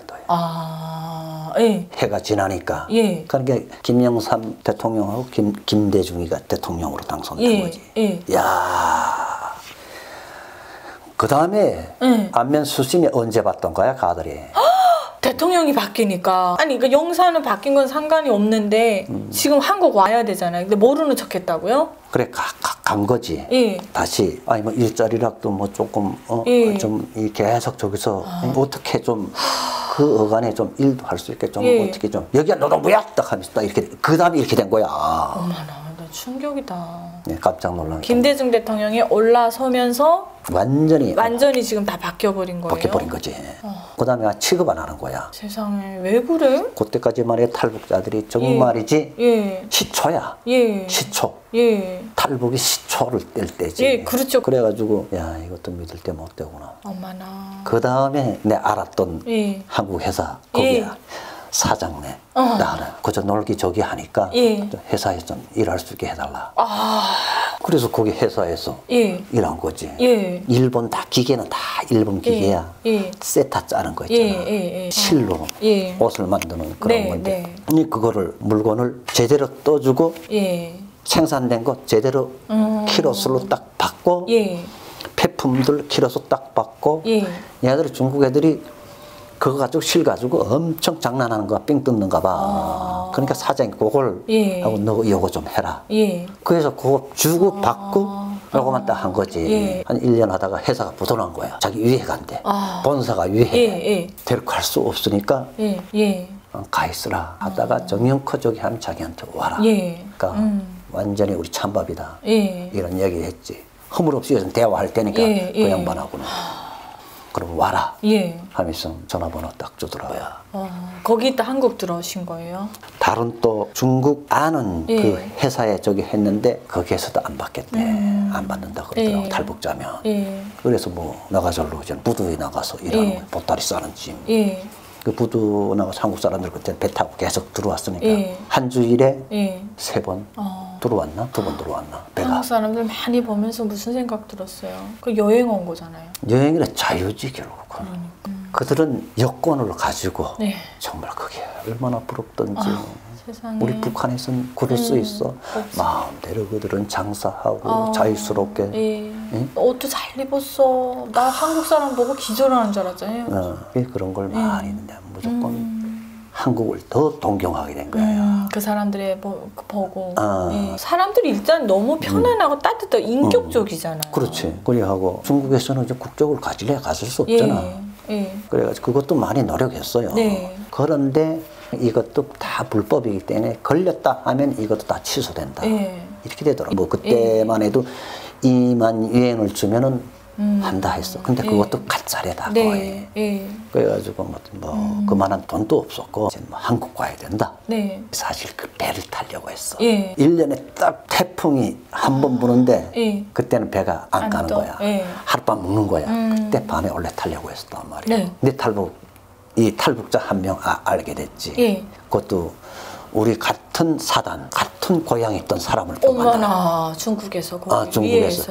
97년도에. 해가 지나니까 그러니까 김영삼 대통령하고 김대중이가 대통령으로 당선된 거지. 야, 그 다음에 안면수심이 언제 봤던 거야 가들이. 대통령이 바뀌니까 아니 그 영사는 바뀐 건 상관이 없는데 지금 한국 와야 되잖아요. 근데 모르는 척했다고요? 그래 간 거지. 다시 아니 뭐 일자리락도 뭐 조금 좀 계속 저기서 어떻게 좀 그 어간에 좀 일도 할 수 있게 좀 어떻게 좀 여기가 노동부야 딱 하면서 딱 이렇게 그 다음에 이렇게 된 거야. 어머나 충격이다. 깜짝 놀란. 김대중 대통령이 올라서면서 완전히 지금 다 바뀌어버린 거예요? 바뀌어버린 거지. 그 다음에 취급 안 하는 거야. 세상에 왜 그래? 그때까지만 해도 탈북자들이 정말이지 시초야. 시초. 탈북이 시초를 뗄 때지. 그렇죠. 그래가지고 야 이것도 믿을 때 못 되구나. 엄마나. 그 다음에 내 알았던 한국 회사 거기야. 사장네 나는 그저 놀기 저기 하니까 예. 회사에서 좀 일할 수 있게 해달라. 아. 그래서 거기 회사에서 예. 일한 거지. 예. 일본 다 기계는 다 일본 기계야. 예. 세타 짜는 거 있잖아. 예. 실로 예. 옷을 만드는 그런 네, 건데 그거를 물건을 제대로 떠주고 예. 생산된 거 제대로 키로수로 딱 받고 예. 폐품들 키로수 딱 받고 예. 얘들이 중국 애들이 그거 가지고 실 가지고 엄청 장난하는 거야. 삥 뜯는가 봐. 그러니까 사장이 그걸 예. 하고 너 이거 좀 해라. 예. 그래서 그거 주고 받고 요거만 딱 한 거지. 예. 한 1년 하다가 회사가 부도난 거야. 자기 위해 간대. 본사가 위해. 예. 데리고 갈 수 없으니까 예. 예. 가 있으라 하다가 정형커저기 하면 자기한테 와라. 예. 그러니까 완전히 우리 찬밥이다. 예. 이런 얘기 했지. 허물없이 요즘 대화할 때니까 예. 그 양반하고는. 그럼 와라. 예. 하면서 전화번호 딱 주더라고요. 거기 있다 한국 들어오신 거예요? 다른 또 중국 아는 예. 그 회사에 저기 했는데 거기에서도 안 받겠대. 안 받는다 그러더라고. 예. 탈북자면. 예. 그래서 뭐 나가절로 이제 부두에 나가서 일하는 예. 거야. 보따리 싸는 짐. 예. 그 부두 나가서 한국 사람들 그때 배 타고 계속 들어왔으니까 예. 한 주일에 예. 3번 들어왔나? 2번 들어왔나? 배가. 한국 사람들 많이 보면서 무슨 생각 들었어요? 그 여행 온 거잖아요. 여행이라 자유지 결국은. 그들은 여권을 가지고 네. 정말 그게 얼마나 부럽던지. 세상에. 우리 북한에서는 그럴 수 있어. 마음대로 그들은 장사하고 자유스럽게. 예. 옷도 잘 입었어. 나 한국 사람 보고 기절하는 줄 알았잖아요. 그런 걸 많이 있는데 무조건 한국을 더 동경하게 된 거예요. 그 사람들의 보고. 예. 사람들이 일단 너무 편안하고 따뜻하고 인격적이잖아요. 그렇지. 그리하고 중국에서는 이제 국적을 가질래야 가질 수 없잖아. 예. 그래가지고 그것도 많이 노력했어요. 네. 그런데 이것도 다 불법이기 때문에 걸렸다 하면 이것도 다 취소된다. 예. 이렇게 되더라고. 뭐 그때만 해도 2만 유엔을 주면은 한다 했어. 근데 그것도 가짜래다. 네. 예. 그래가지고 뭐 그만한 돈도 없었고 이제 뭐 한국 가야 된다. 네. 사실 그 배를 타려고 했어. 예. 1년에 딱 태풍이 한 번 부는데 예. 그때는 배가 안 가는 거야. 예. 하룻밤 묵는 거야. 그때 밤에 원래 타려고 했었단 말이야. 네. 근데 이 탈북자 한 명 알게 됐지. 예. 그것도 우리 같은 사단, 같은 고향에 있던 사람을 또 만나. 어머나, 중국에서 거기 중국에서. 위에서.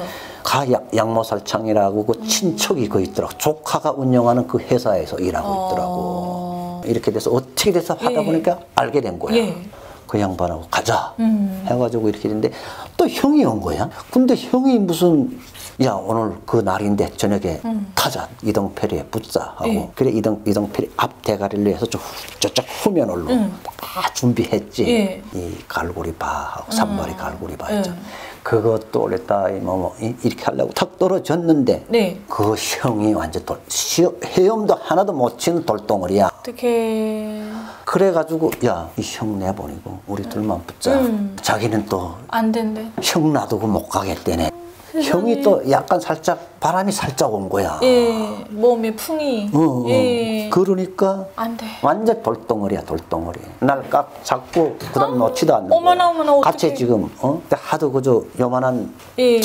양모살창이라고 그 친척이 그 있더라고. 조카가 운영하는 그 회사에서 일하고 있더라고. 이렇게 돼서 어떻게 돼서 하다 보니까 알게 된 거야. 예. 그 양반하고 가자 해가지고 이렇게 됐는데 또 형이 온 거야. 근데 형이 무슨 야 오늘 그 날인데 저녁에 타자 이동페리에 붙자 하고 예. 그래 이동페리 앞 대가리를 해서 저쪽 후면으로 다 준비했지. 예. 이 갈고리바하고 산마리 갈고리바 있죠. 그것도 원래 이렇게 하려고 턱 떨어졌는데 네. 그 형이 완전 헤엄도 하나도 못 치는 돌덩어리야. 어떻게 그래가지고 야 이 형 내보내고 우리 둘만 붙자. 자기는 또 안 된대. 형 놔두고 못 가겠대네. 형이 또 약간 살짝 바람이 살짝 온 거야. 예. 몸에 풍이. 예. 그러니까 안 돼. 완전 돌덩어리야 돌덩어리. 날 깍 잡고 그다음 놓지도 않는 거야. 어머나 같이 어떡해. 지금 하도 그저 요만한 예.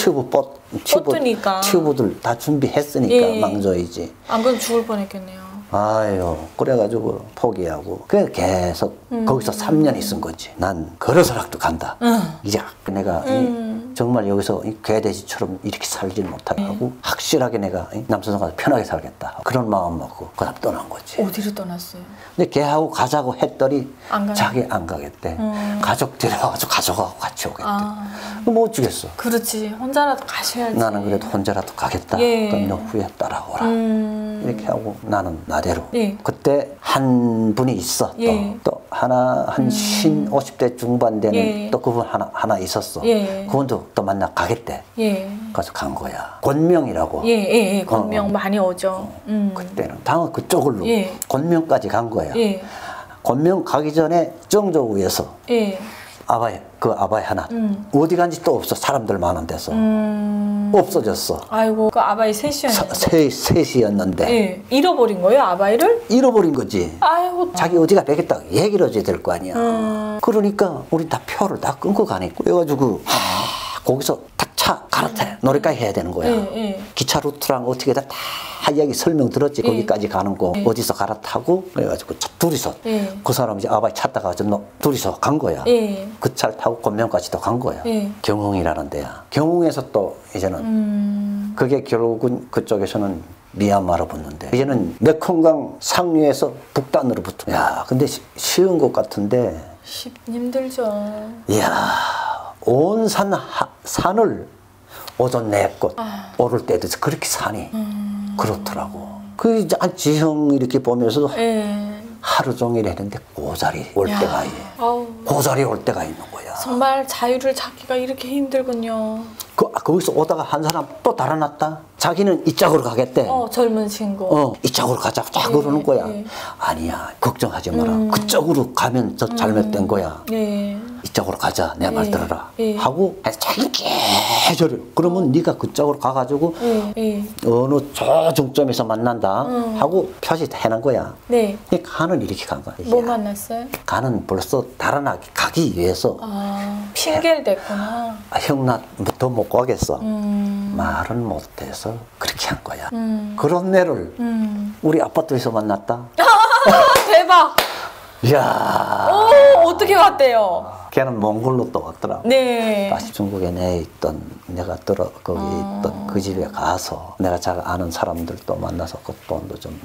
튜브들 다 준비했으니까 예. 망조이지. 안 그럼 죽을 뻔했겠네요. 아유 그래가지고 포기하고 그래 계속 거기서 3년 있은 거지. 난 걸어서라도 간다. 이제 내가 정말 여기서 개돼지처럼 이렇게 살지는 못하고 확실하게 내가 남서성 가서 편하게 살겠다 그런 마음 먹고 그다음 떠난 거지. 어디로 떠났어요? 근데 걔하고 가자고 했더니 안 가요? 자기 안 가겠대. 가족 데려와가지고 가족하고 같이 오겠대. 그럼 뭐 어쩌겠어. 그렇지. 혼자라도 가셔야지. 나는 그래도 혼자라도 가겠다. 예. 그럼 너 후에 따라오라. 이렇게 하고 나는 나대로. 예. 그때 한 분이 있어. 예. 또 하나 한 50대 중반 되는 예. 또 그분 하나 있었어. 예. 그분도 또 만나 가겠대. 예. 가서 간 거야. 권명이라고. 예. 권명 많이 오죠. 그때는 당은 그쪽으로 예. 권명까지 간 거야. 예. 권명 가기 전에 정조구에서 예. 아바이 하나 어디 간지 또 없어. 사람들 많은 데서 없어졌어. 아이고, 그 아바이 셋이었는데. 셋이었는데 예. 잃어버린 거예요, 아바이를? 잃어버린 거지. 아이고. 자기 어디가 되겠다고 얘기를 해줘야 될 거 아니야. 그러니까 우리 다 표를 다 끊고 가니까 그래가지고 거기서 딱 차 갈아타 노래까지 해야 되는 거야. 예. 기차 루트랑 어떻게 다 이야기 설명 들었지. 거기까지 가는 거 어디서 갈아타고 그래가지고 둘이서 그 사람 이제 아바이 찾다가 둘이서 간 거야. 그 차를 타고 권명까지도 간 거야. 경흥이라는 데야. 경흥에서 또 이제는 그게 결국은 그쪽에서는 미얀마로 붙는데 이제는 메콩강 상류에서 북단으로 붙어. 야, 근데 쉬운 것 같은데 힘들죠. 이야, 온 산을 오전 내꽃 오를 때도 그렇게 산이 그렇더라고. 그 이제 지형 이렇게 보면서도 하루 종일 했는데 고자리 올 때가 고자리 올 때가 있는 거야. 정말 자유를 찾기가 이렇게 힘들군요. 거기서 오다가 한 사람 또 달아났다. 자기는 이쪽으로 가겠대. 젊은 친구. 이쪽으로 가자. 쫙 그러는 거야. 아니야, 걱정하지 마라. 그쪽으로 가면 더 잘못된 거야. 이쪽으로 가자. 내 말 들어라. 하고 자기 계절. 그러면 네가 그쪽으로 가가지고 어느 저 중점에서 만난다 하고 표시 해놓은 거야. 가는 이렇게 간 거야. 뭐 만났어요? 가는 벌써 달아나기 가기 위해서. 핑계를 댔구나. 형 나 더 못 가겠어. 말은 못해서 그렇게 한 거야. 그런 애를 우리 아파트에서 만났다. 대박. 이야. 어떻게 왔대요? 걔는 몽골로 또 왔더라고. 다시 중국에 내가 거기 있던 그 집에 가서 내가 잘 아는 사람들도 만나서 그 돈도 좀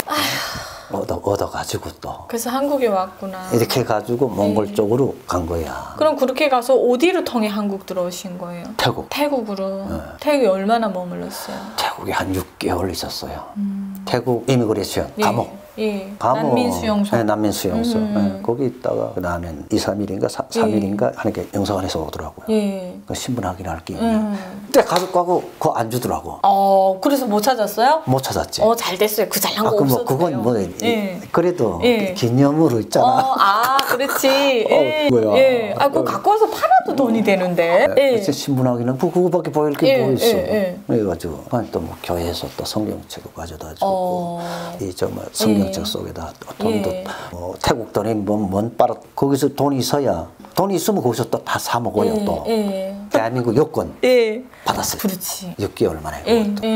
얻어가지고 또. 그래서 한국에 왔구나. 이렇게 해가지고 몽골 쪽으로 간 거야. 그럼 그렇게 가서 어디를 통해 한국 들어오신 거예요? 태국으로. 태국에 얼마나 머물렀어요? 태국에 한 6개월 있었어요. 태국 이미그레이션 감옥. 난민수용소. 난민수용소. 거기 있다가 그 다음엔 2, 3일인가 3일인가 하니까 영사관에서 오더라고요. 그 신분 확인할 게 있냐. 그때 가족하고 그거 안 주더라고. 그래서 못 찾았어요? 못 찾았지. 잘 됐어요. 그 잘난 거 없어도 그건 뭐 그래도 기념으로 있잖아. 그렇지. 뭐야. 그거 갖고 와서 팔아도 돈이 되는데. 그래서 신분 확인은 그거밖에 보일 게 뭐 있어. 그래가지고 또 뭐 교회에서 또 성경책을 가져다 주고 성경책 속에다 돈도 태국 돈이 뭔 빨아 거기서 돈이 있으면 거기서 또 다 사 먹어요. 또 대한민국 여권 받았어요. 그렇지. 6개월 만에 그것도.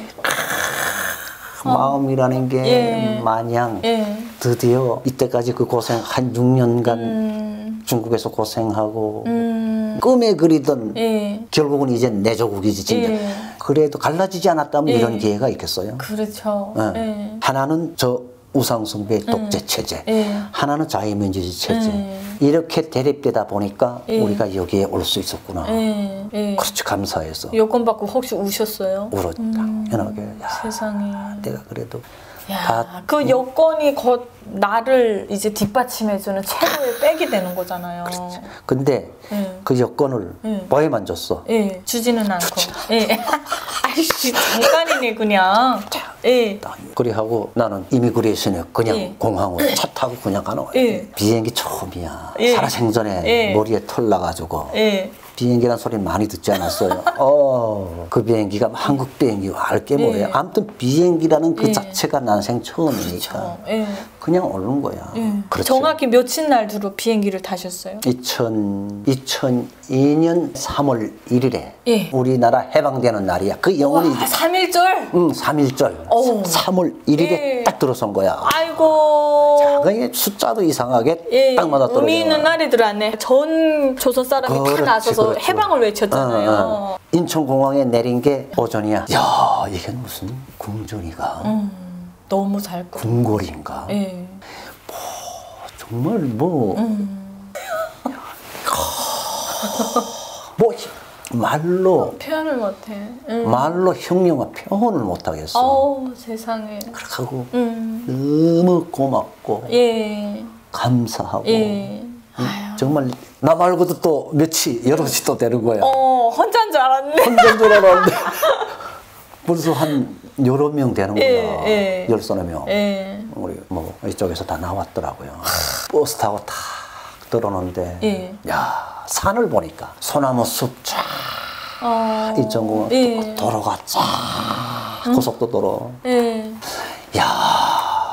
마음이라는 게 마냥 드디어 이때까지 그 고생 한 6년간 중국에서 고생하고 꿈에 그리던 결국은 이제 내 조국이지 진짜. 그래도 갈라지지 않았다면 이런 기회가 있겠어요? 그렇죠. 하나는 저 우상숭배 독재 체제, 하나는 자유민주주의 체제. 이렇게 대립되다 보니까 우리가 여기에 올 수 있었구나. 그렇지, 감사해서. 여권 받고 혹시 우셨어요? 울었다. 당연하게. 세상에. 내가 그래도. 그 여권이 곧 나를 이제 뒷받침해주는 최고의 백이 되는 거잖아요. 그렇지. 근데 그 여권을 뭐에만 줬어? 주지는 않고. 아이씨, 잠깐이네 그냥. 그래 하고 나는 이미그레이션에 그냥 공항으로 차 타고 그냥 가는 거야. 비행기 처음이야. 살아생전에 머리에 털 나가지고. 비행기란 소리 많이 듣지 않았어요. 그 비행기가 한국 비행기고 알게 뭐예요. 아무튼 비행기라는 그 자체가 난생 처음이니까 그냥 오는 거야. 그렇죠. 정확히 며칠 날두로 비행기를 타셨어요? 2002년 3월 1일에 우리나라 해방되는 날이야. 그 영원히 3.1절? 응, 3.1절. 3월 1일에 딱 들어선 거야. 아이고. 자, 그게 숫자도 이상하게 딱 맞아 떨어져. 의미 있는 날이 들어왔네. 전 조선 사람이 다 나서서 해방을 외쳤잖아요. 인천공항에 내린 게 오전이야. 야, 이게 무슨 궁전이가. 너무 잘 궁궐인가. 정말 말로 표현을 못해. 말로 형용과 표현을 못하겠어. 세상에. 그렇고 너무 고맙고 감사하고 정말 나 말고도 또 여럿이 또 되는 거야. 혼자인 줄 알았네. 혼자인 줄 알았는데 벌써 한 여러 명 되는 거야. 13명. 우리 이쪽에서 다 나왔더라고요. 버스 타고 탁 들어오는데 야, 산을 보니까 소나무 숲 쫙 인천공항 도로가 쫙 고속도로. 야,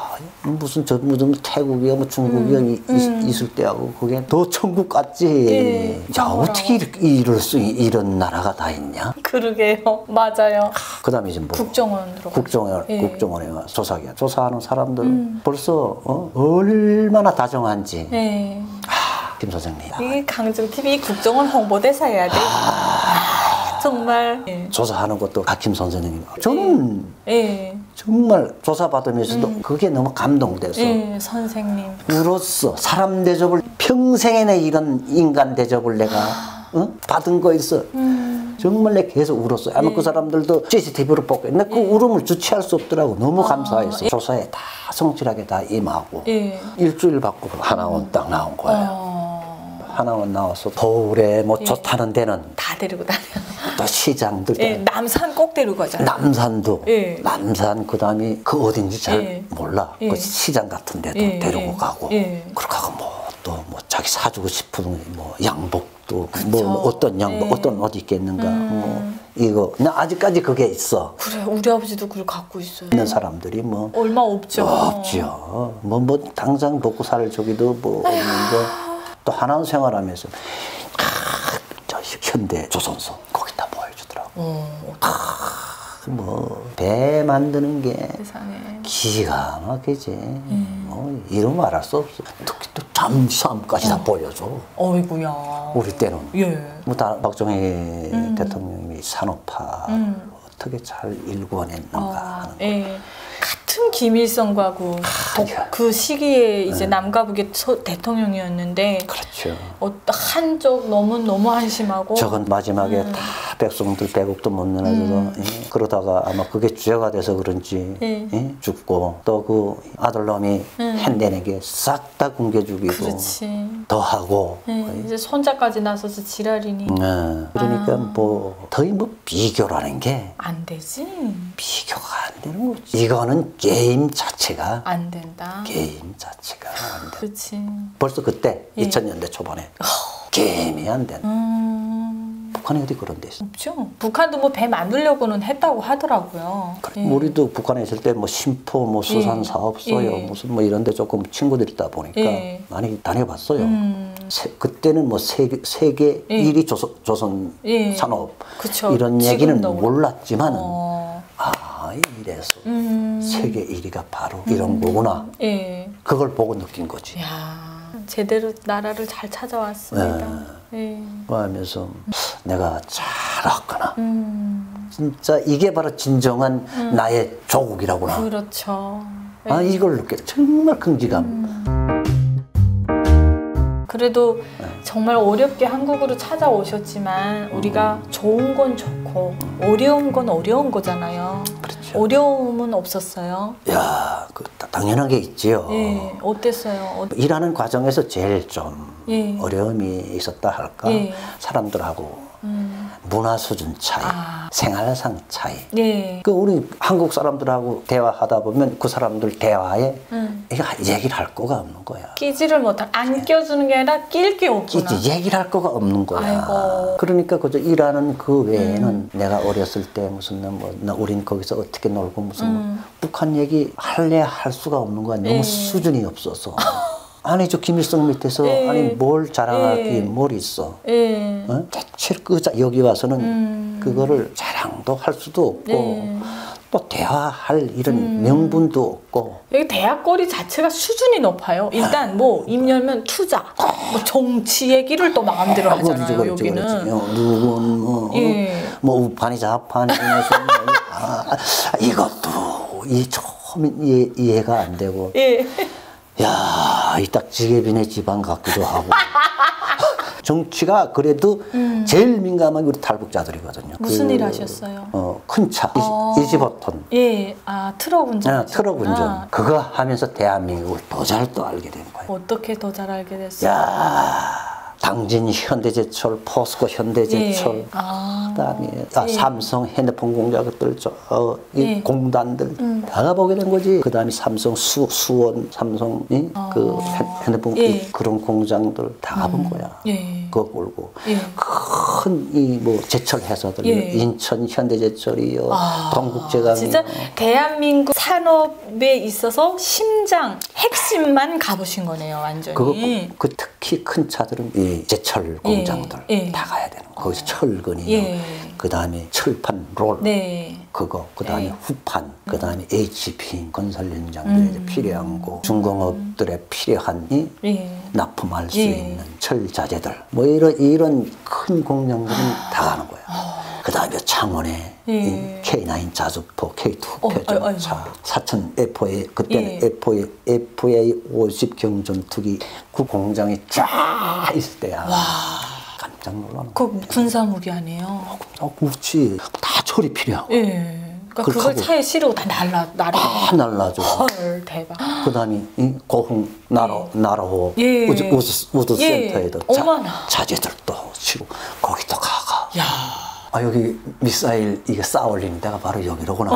무슨 태국이야 뭐 중국이야 있을 때하고 그게 더 천국 같지. 야 어떻게 이런 나라가 다 있냐? 그러게요. 맞아요. 그다음에 이제 뭐 국정원 들어가. 국정원에 와 조사하는 사람들 벌써 얼마나 다정한지. 김 선생님. 이게 강정TV 국정원 홍보대사 해야 돼. 정말. 조사하는 것도 김 선생님. 저는 정말 조사받으면서도 그게 너무 감동돼서. 선생님. 울었어. 사람 대접을 평생에 내 이런 인간 대접을 내가 받은 거 있어. 정말 내 계속 울었어. 아마 그 사람들도 CCTV로 보고 근데 그 울음을 주체할 수 없더라고. 너무 감사했어. 조사에 다 성실하게 다 임하고 일주일 받고 하나원 딱 나온 거예요. 하나원 나와서 겨울에 뭐 좋다는 데는 다 데리고 다녀. 또 시장들 남산 꼭 데리고 가잖아요. 남산도 남산 그다음에 그 어딘지 잘 몰라. 그 시장 같은 데도 데리고 가고 그렇게 하고 뭐 또 뭐 자기 사주고 싶은 뭐 양복도 뭐 어떤 양복 어떤 옷 입겠는가 뭐 이거 나 아직까지 그게 있어. 그래 우리 아버지도 그걸 갖고 있어요. 있는 사람들이 뭐 얼마 없죠. 없죠. 뭐 당장 먹고 살 저기도 뭐 없는데 또 하나원 생활하면서 저 현대 조선소 거기다 보여주더라고. 뭐 배 만드는 게 세상에. 기가 막히지. 뭐 이러면 알을 수 없어. 특히 또 잠수함까지 다 보여줘. 어이구야. 우리 때는 뭐 박정희 대통령이 산업화 어떻게 잘 일궈냈는가 하는 거. 같은 김일성과 그 시기에 이제 남과 북의 대통령이었는데 그렇죠. 한쪽 너무 한심하고 저건 마지막에 다 백성들 배국도 못 내놔줘서 그러다가 아마 그게 주제가 돼서 그런지 죽고 또 그 아들놈이 hen내내게 싹 다 굶겨 죽이고 더 하고 이제 손자까지 나서서 지랄이니 그러니까 뭐 거의 뭐 비교라는 게 안 되지. 비교가 안 되는 거지. 이거는 게임 자체가 안 된다. 게임 자체가 안 된다. 그렇지. 벌써 그때 2000년대 초반에 게임이 안 된다. 북한이 어디 그런 데 있어? 없죠. 북한도 뭐 배 만들려고는 했다고 하더라고요. 그래. 우리도 북한에 있을 때 뭐 심포 뭐 수산 사업소요 무슨 뭐 이런 데 조금 친구들이 있다 보니까 많이 다녀봤어요. 그때는 뭐 세계 1위 조선 산업 그쵸. 이런 얘기는 몰랐지만 이래서 세계 1위가 바로 이런 거구나. 그걸 보고 느낀 거지. 야, 제대로 나라를 잘 찾아왔습니다. 하면서 내가 잘왔구나. 진짜 이게 바로 진정한 나의 조국이라구나. 그렇죠. 이걸 느껴. 정말 긍지감. 그래도 정말 어렵게 한국으로 찾아오셨지만 우리가 좋은 건 좋고 어려운 건 어려운 거잖아요. 그렇죠. 어려움은 없었어요? 야, 당연한 게 있지요. 어땠어요? 일하는 과정에서 제일 좀 어려움이 있었다 할까? 사람들하고 문화 수준 차이, 생활상 차이. 그 우리 한국 사람들하고 대화하다 보면 그 사람들 대화에 얘기를 할 거가 없는 거야. 끼지를 못한, 안 껴주는 게 아니라 낄 게 없구나. 얘기를 할 거가 없는 거야. 아이고. 그러니까 그저 일하는 그 외에는 내가 어렸을 때 무슨 우린 거기서 어떻게 놀고 무슨 북한 얘기 할래야 할 수가 없는 거야. 너무 수준이 없어서. 아니 저 김일성 밑에서 아니 뭘 자랑할 게 뭘 있어. 대체 여기 와서는 그거를 자랑도 할 수도 없고 또 대화할 이런 명분도 없고. 여기 대학거리 자체가 수준이 높아요. 일단 뭐 입 열면 투자, 뭐 정치 얘기를 또 마음대로 하잖아요. 여기는. 누군 뭐 우판이 좌판이 이것도 처음 이해가 안 되고. 야, 이 딱 지게비네 집안 같기도 하고. 정치가 그래도 제일 민감한 우리 탈북자들이거든요. 무슨 일 하셨어요? 큰 차, 25톤. 트럭 운전. 트럭 운전. 그거 하면서 대한민국을 더 잘 또 알게 된 거예요. 어떻게 더 잘 알게 됐어요? 야, 당진 현대제철, 포스코 현대제철, 그다음에 삼성 핸드폰 공장들, 이 공단들 다 보게 된 거지. 그다음에 삼성 수원, 삼성 그 핸드폰 그런 공장들 다 가본 거야. 그거 보고 큰 이 뭐 제철 회사들, 인천 현대제철이요, 동국제강. 진짜 대한민국 산업에 있어서 심장, 핵심만 가보신 거네요, 완전히. 그 특히 큰 차들은 이 제철 공장들 다 가야 되는 거. 거기서 철근이요. 그 다음에 철판 롤. 그거. 그 다음에 후판. 그 다음에 HP 건설 현장들에 필요한 거. 중공업들에 필요한 납품할 수 있는 철 자재들. 뭐 이런 큰 공장들은 다 가는 거예요. 그 다음에 창원에 K9 자주포, K2 표전차, 사천 FA, 그때는 FA 50 경전투기 그 공장이 쫙 있을 때야. 깜짝 놀라는 그 군사무기 아니에요? 그렇지. 다 철이 필요하고. 그러니까 그걸 차에 실으고 다 날라줘. 헐, 대박. 그 다음에 고흥 나라호 우드 센터에도 자재들도 치고 거기도 가가. 여기 미사일 이게 쌓아 올리는 데가 바로 여기로구나.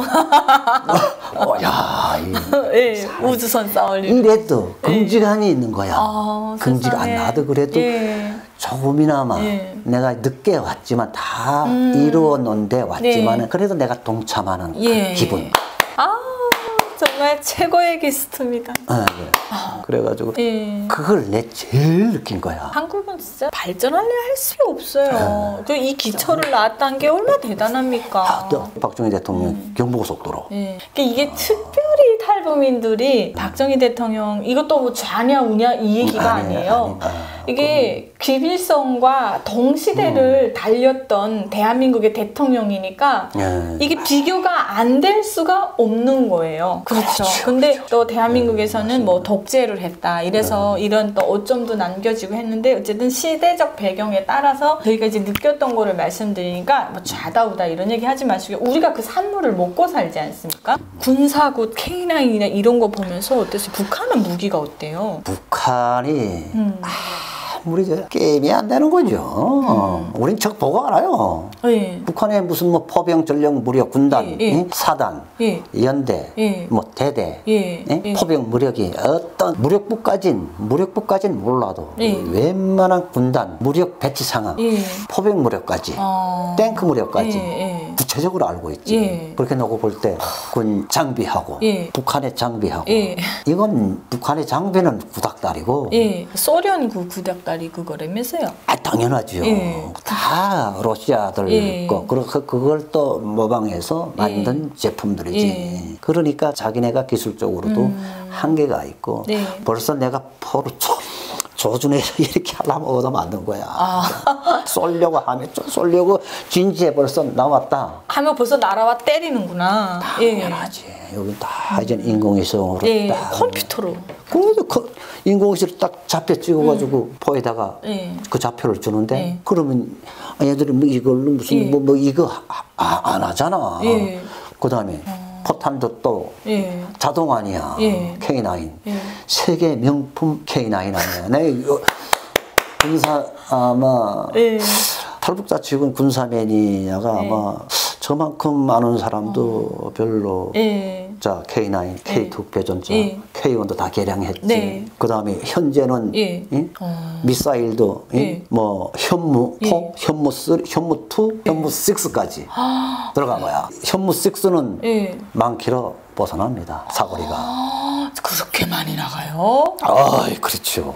우주선 쌓아 올리는. 이래도 긍지간이 있는 거야. 긍지가 안 나도 그래도 조금이나마 내가 늦게 왔지만 다 이루어 놓은 데 왔지만 그래도 내가 동참하는 그 기분. 정말 최고의 게스트입니다. 그래가지고 그걸 내 제일 느낀 거야. 한국은 진짜 발전하려 할 수가 없어요. 이 기초를 낳았다는 게 얼마나 대단합니까? 박정희 대통령 경부고속도로. 이게 특별히 탈북민들이 박정희 대통령 이것도 뭐 좌냐 우냐 이 얘기가 아니에요. 이게 김일성과 동시대를 달렸던 대한민국의 대통령이니까 이게 비교가 안 될 수가 없는 거예요. 그렇죠. 근데 또 대한민국에서는 뭐 독재를 했다. 이래서 이런 또 오점도 남겨지고 했는데 어쨌든 시대적 배경에 따라서 저희가 이제 느꼈던 거를 말씀드리니까 뭐 좌다우다 이런 얘기 하지 마시고 우리가 그 산물을 먹고 살지 않습니까? 군사구 K9이나 이런 거 보면서 어땠어요? 북한은 무기가 어때요? 북한이 우리 게임이 안 되는 거죠. 우린 적 보고 알아요. 북한에 무슨 뭐 포병 전력 무력 군단, 사단, 연대, 뭐 대대, 포병 무력이 어떤 무력부까진 몰라도 웬만한 군단 무력 배치 상황, 포병 무력까지, 탱크 무력까지 구체적으로 알고 있지. 그렇게 놓고 볼 때 군 장비하고 북한의 장비하고 이건 북한의 장비는 구닥다리고 소련 구닥다리 그거라면서요? 당연하죠. 다 러시아들 거. 그걸 또 모방해서 만든 제품들이지. 그러니까 자기네가 기술적으로도 한계가 있고 벌써 내가 포로 조준해서 이렇게 하려면 얻어 만든 거야. 쏠려고 진지에 벌써 나왔다. 하면 벌써 날아와 때리는구나. 당연하지. 여기 다 이제 인공위성으로 딱 컴퓨터로. 그 인공위성으로 딱 좌표 찍어가지고 포에다가 그 좌표를 주는데 그러면 얘들이 뭐 이걸로 무슨 뭐 이거 안 하잖아. 그 다음에 포탄도 또 자동 아니야. K9. 세계 명품 K9 아니야. 내가 군사 아마 탈북자 측은 군사 매니아가 아마 저만큼 아는 사람도 별로. 자 K9, K2 배전자, K1도 다 개량했지. 그 다음에 현재는 미사일도 뭐 현무4, 현무3, 현무2, 현무6까지 들어간 거야. 현무6는 10,000km 벗어납니다. 사거리가. 그렇게 많이 나가요? 그렇죠.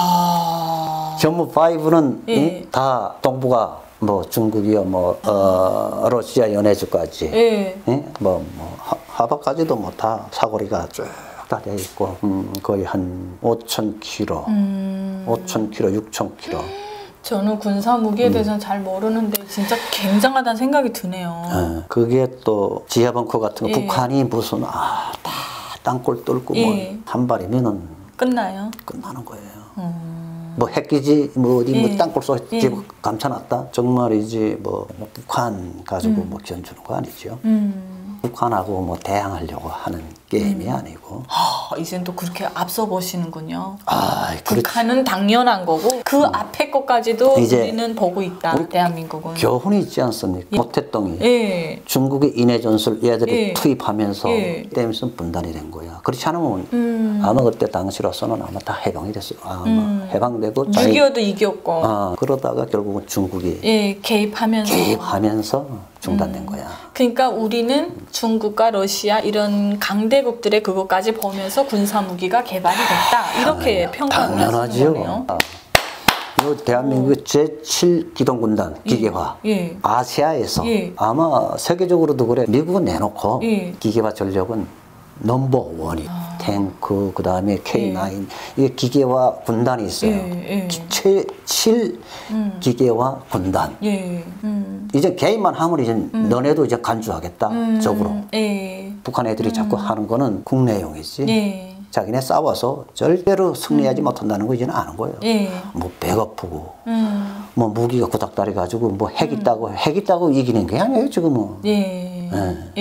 와. 현무5는 다 동부가 뭐 중국이요, 뭐 러시아 연해주까지, 뭐 하바까지도 뭐 다 사거리가 쭉 다 돼 있고, 거의 한 5,000km, 5,000km, 6,000km. 저는 군사 무기에 대해서는 잘 모르는데 진짜 굉장하다는 생각이 드네요. 그게 또 지하 벙커 같은 거 북한이 무슨 다 땅굴 뚫고 뭐 한 발이면은 끝나요? 끝나는 거예요. 뭐 핵기지 뭐 어디 뭐 땅굴 속에 집 감춰놨다 정말이지 뭐 북한 가지고 뭐 견주는 거 아니죠. 북한하고 뭐 대항하려고 하는 게임이 아니고. 이젠 또 그렇게 앞서 보시는군요. 그렇지. 북한은 당연한 거고 그 앞에 것까지도 우리는 보고 있다. 대한민국은. 교훈이 있지 않습니까? 모태똥이 중국의 인해 전술 얘들이 투입하면서 땜슨 분단이 된 거야. 그렇지 않으면 아마 그때 당시로서는 아마 다 해방이 됐어요. 아마 해방되고 6.25도 이겼고. 그러다가 결국은 중국이 개입하면서 중단된 거야. 그러니까 우리는 중국과 러시아 이런 강대 강대국들의 그것까지 보면서 군사무기가 개발이 됐다. 이렇게 평가를 하시는 거네요. 대한민국의 제7기동군단 기계화 아시아에서 아마 세계적으로도 그래. 미국은 내놓고 기계화 전력은 넘버1이 탱크 그다음에 K9 이게 기계화 군단이 있어요. 제7 기계화 군단. 이제 개인만 하면 이제 너네도 이제 간주하겠다 적으로. 북한 애들이 자꾸 하는 거는 국내용이지. 자기네 싸워서 절대로 승리하지 못한다는 거 이제는 아는 거예요. 뭐 배고프고 뭐 무기가 구닥다리 가지고 뭐 핵 있다고 이기는 게 아니에요 지금은.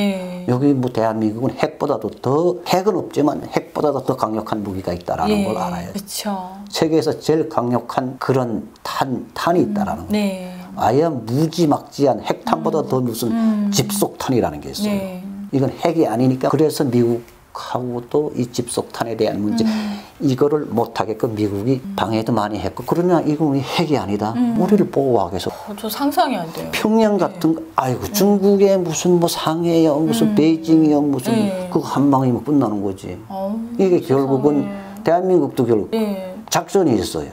여기 뭐 대한민국은 핵보다도 더 핵은 없지만 핵보다도 더 강력한 무기가 있다라는 걸 알아요. 그쵸. 세계에서 제일 강력한 그런 탄이 있다라는 거. 아예 무지막지한 핵탄보다 더 무슨 집속탄이라는 게 있어요. 이건 핵이 아니니까 그래서 미국하고 또 이 집속탄에 대한 문제 이거를 못하게끔 미국이 방해도 많이 했고 그러나 이건 핵이 아니다. 우리를 보호하기 위해서. 저 상상이 안 돼요. 평양 같은 거 아이고 중국의 무슨 뭐 상해요 무슨 베이징이요 무슨 그거 한 방이면 끝나는 거지. 이게 결국은 대한민국도 결국 작전이 있어요.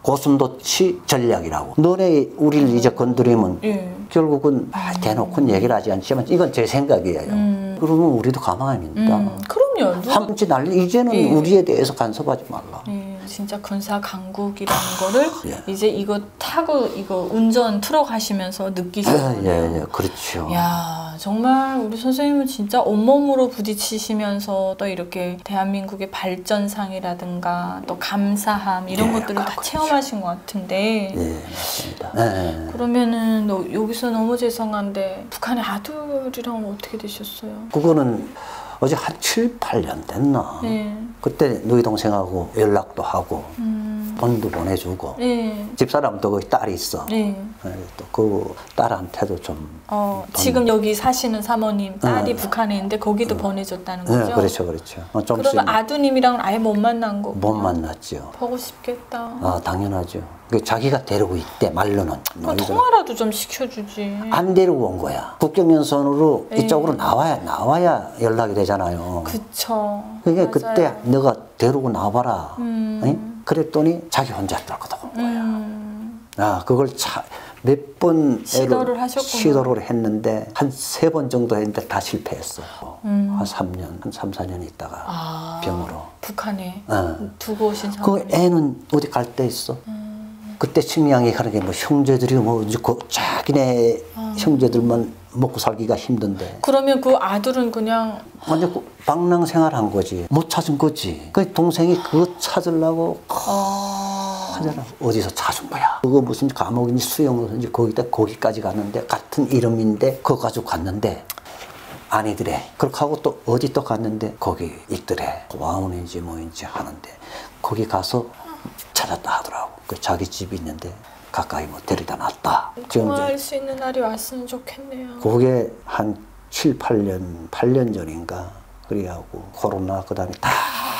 고슴도치 전략이라고. 너네 우리를 이제 건드리면 결국은 대놓고는 얘기를 하지 않지만 이건 제 생각이에요. 그러면 우리도 가만히 있다. 그럼요. 한치 날리 이제는 우리에 대해서 간섭하지 말라. 진짜 군사 강국이라는 거를 이제 이거 타고 이거 운전 트럭 하시면서 느끼셨어요. 그렇죠. 야, 정말 우리 선생님은 진짜 온몸으로 부딪히시면서 또 이렇게 대한민국의 발전상이라든가 또 감사함 이런 것들을 다 그렇죠. 체험하신 것 같은데. 맞습니다. 그러면은 여기서 너무 죄송한데 북한의 아들이랑 어떻게 되셨어요? 그거는 어제 한 7, 8년 됐나. 그때 너희 동생하고 연락도 하고 돈도 보내주고 집사람도 거기 딸이 있어. 또 그 딸한테도 좀 지금 여기 사시는 사모님 딸이 북한에 있는데 거기도 보내줬다는 거죠? 그렇죠. 그러면 아드님이랑은 아예 못 만난 거고? 못 만났죠. 보고 싶겠다. 당연하죠. 자기가 데리고 있대 말로는. 통화라도 좀 시켜주지. 안 데리고 온 거야. 국경면선으로 이쪽으로 나와야 연락이 되잖아요. 그쵸. 그러니까 그때 너가 데리고 나와봐라. 그랬더니 자기 혼자 들어가다 온 거야. 그걸 몇 번 시도를 했는데 한 3번 정도 했는데 다 실패했어. 한 3년, 한 3, 4년 있다가 병으로. 북한에 두고 오신 상황. 그 애는 어디 갈 데 있어? 그때 식량이 가는 게 뭐 형제들이 뭐 자기네 형제들만 먹고 살기가 힘든데. 그러면 그 아들은 그냥 완전 방랑 생활한 거지. 못 찾은 거지. 그 동생이 그거 찾으려고 하잖아. 어디서 찾은 거야. 그거 무슨 감옥인지 수용인지 거기까지 갔는데 같은 이름인데 그거 가지고 갔는데 아니더래. 그렇게 하고 또 어디 또 갔는데 거기 있더래. 와운인지 뭐인지 하는데 거기 가서 찾았다 하더라고. 그 자기 집이 있는데 가까이 뭐 데려다 놨다. 통화할 수 있는 날이 왔으면 좋겠네요. 그게 한 7, 8년 전인가 그래갖고 코로나 그다음에 다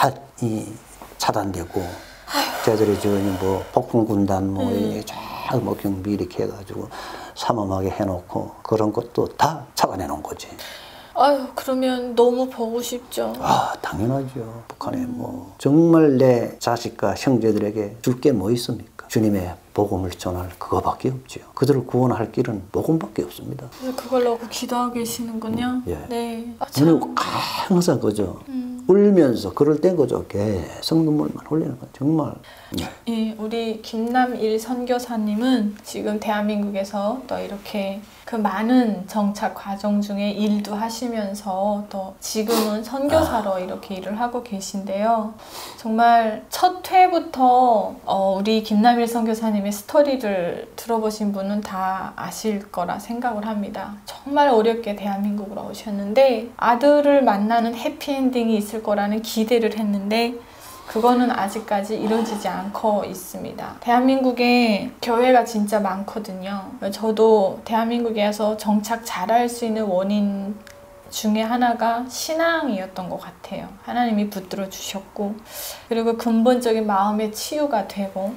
차단되고 저희들이 뭐 폭풍군단 뭐 경비 이렇게 해가지고 삼엄하게 해놓고 그런 것도 다 차단해 놓은 거지. 아유, 그러면 너무 보고 싶죠. 당연하죠. 북한에 뭐 정말 내 자식과 형제들에게 줄 게 뭐 있습니까? 주님의 복음을 전할 그거밖에 없죠. 그들을 구원할 길은 복음밖에 없습니다. 그걸 놓고 기도하고 계시는군요. 네. 항상 그죠. 울면서 그럴 땐 그죠. 계속 눈물만 흘리는 거 정말. 우리 김남일 선교사님은 지금 대한민국에서 또 이렇게 그 많은 정착 과정 중에 일도 하시면서 또 지금은 선교사로 이렇게 일을 하고 계신데요. 정말 첫 회부터 우리 김남일 선교사님의 스토리를 들어보신 분은 다 아실 거라 생각을 합니다. 정말 어렵게 대한민국으로 오셨는데 아들을 만나는 해피엔딩이 있을 거라는 기대를 했는데 그거는 아직까지 이루어지지 않고 있습니다. 대한민국에 교회가 진짜 많거든요. 저도 대한민국에서 정착 잘할 수 있는 원인 중에 하나가 신앙이었던 것 같아요. 하나님이 붙들어 주셨고 그리고 근본적인 마음의 치유가 되고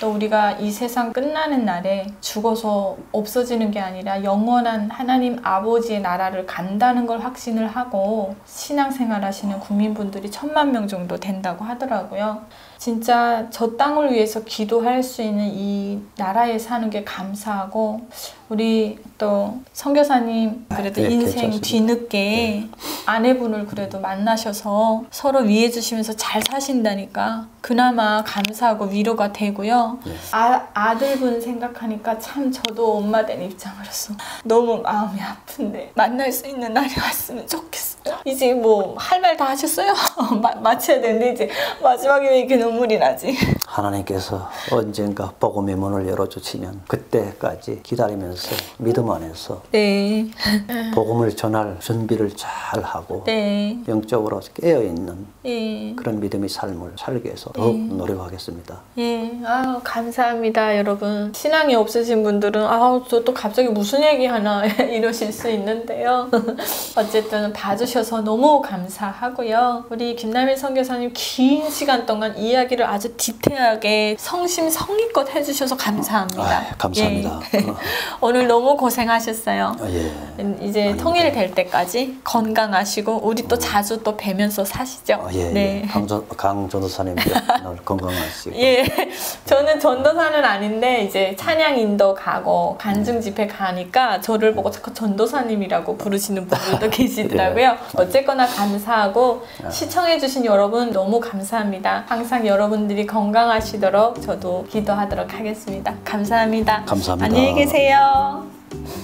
또 우리가 이 세상 끝나는 날에 죽어서 없어지는 게 아니라 영원한 하나님 아버지의 나라를 간다는 걸 확신을 하고 신앙생활 하시는 국민분들이 10,000,000명 정도 된다고 하더라고요. 진짜 저 땅을 위해서 기도할 수 있는 이 나라에 사는 게 감사하고, 우리 또 선교사님 그래도 인생 괜찮습니다. 뒤늦게 아내분을 그래도 만나셔서 서로 위해 주시면서 잘 사신다니까 그나마 감사하고 위로가 되고요. 아들분 생각하니까 참 저도 엄마 된 입장으로서 너무 마음이 아픈데 만날 수 있는 날이 왔으면 좋겠어요. 이제 뭐 할 말 다 하셨어요? 마쳐야 되는데 이제 마지막에 왜 이렇게 눈물이 나지? 하나님께서 언젠가 복음의 문을 열어주시면 그때까지 기다리면서 믿음 안에서 네. 복음을 전할 준비를 잘 하고 네. 영적으로 깨어있는 네. 그런 믿음의 삶을 살기 위해서 더욱 노력하겠습니다. 예, 감사합니다, 여러분. 신앙이 없으신 분들은 저 또 갑자기 무슨 얘기 하나 이러실 수 있는데요. 어쨌든 봐주셔서 너무 감사하고요. 우리 김남일 선교사님 긴 시간 동안 이야기를 아주 디테일하게 성심성의껏 해주셔서 감사합니다. 감사합니다. 예. 오늘 너무 고생하셨어요. 이제 아닙니다. 통일될 때까지 건강하시고 우리 또 자주 또 뵈면서 사시죠. 네. 강 전도사님도 오늘 건강하시고. 예, 저는 전도사는 아닌데 이제 찬양 인도 가고 간증 집회 가니까 저를 보고 자꾸 전도사님이라고 부르시는 분들도 계시더라고요. 어쨌거나 감사하고 시청해주신 여러분 너무 감사합니다. 항상 여러분들이 건강하시도록 저도 기도하도록 하겠습니다. 감사합니다. 감사합니다. 안녕히 계세요.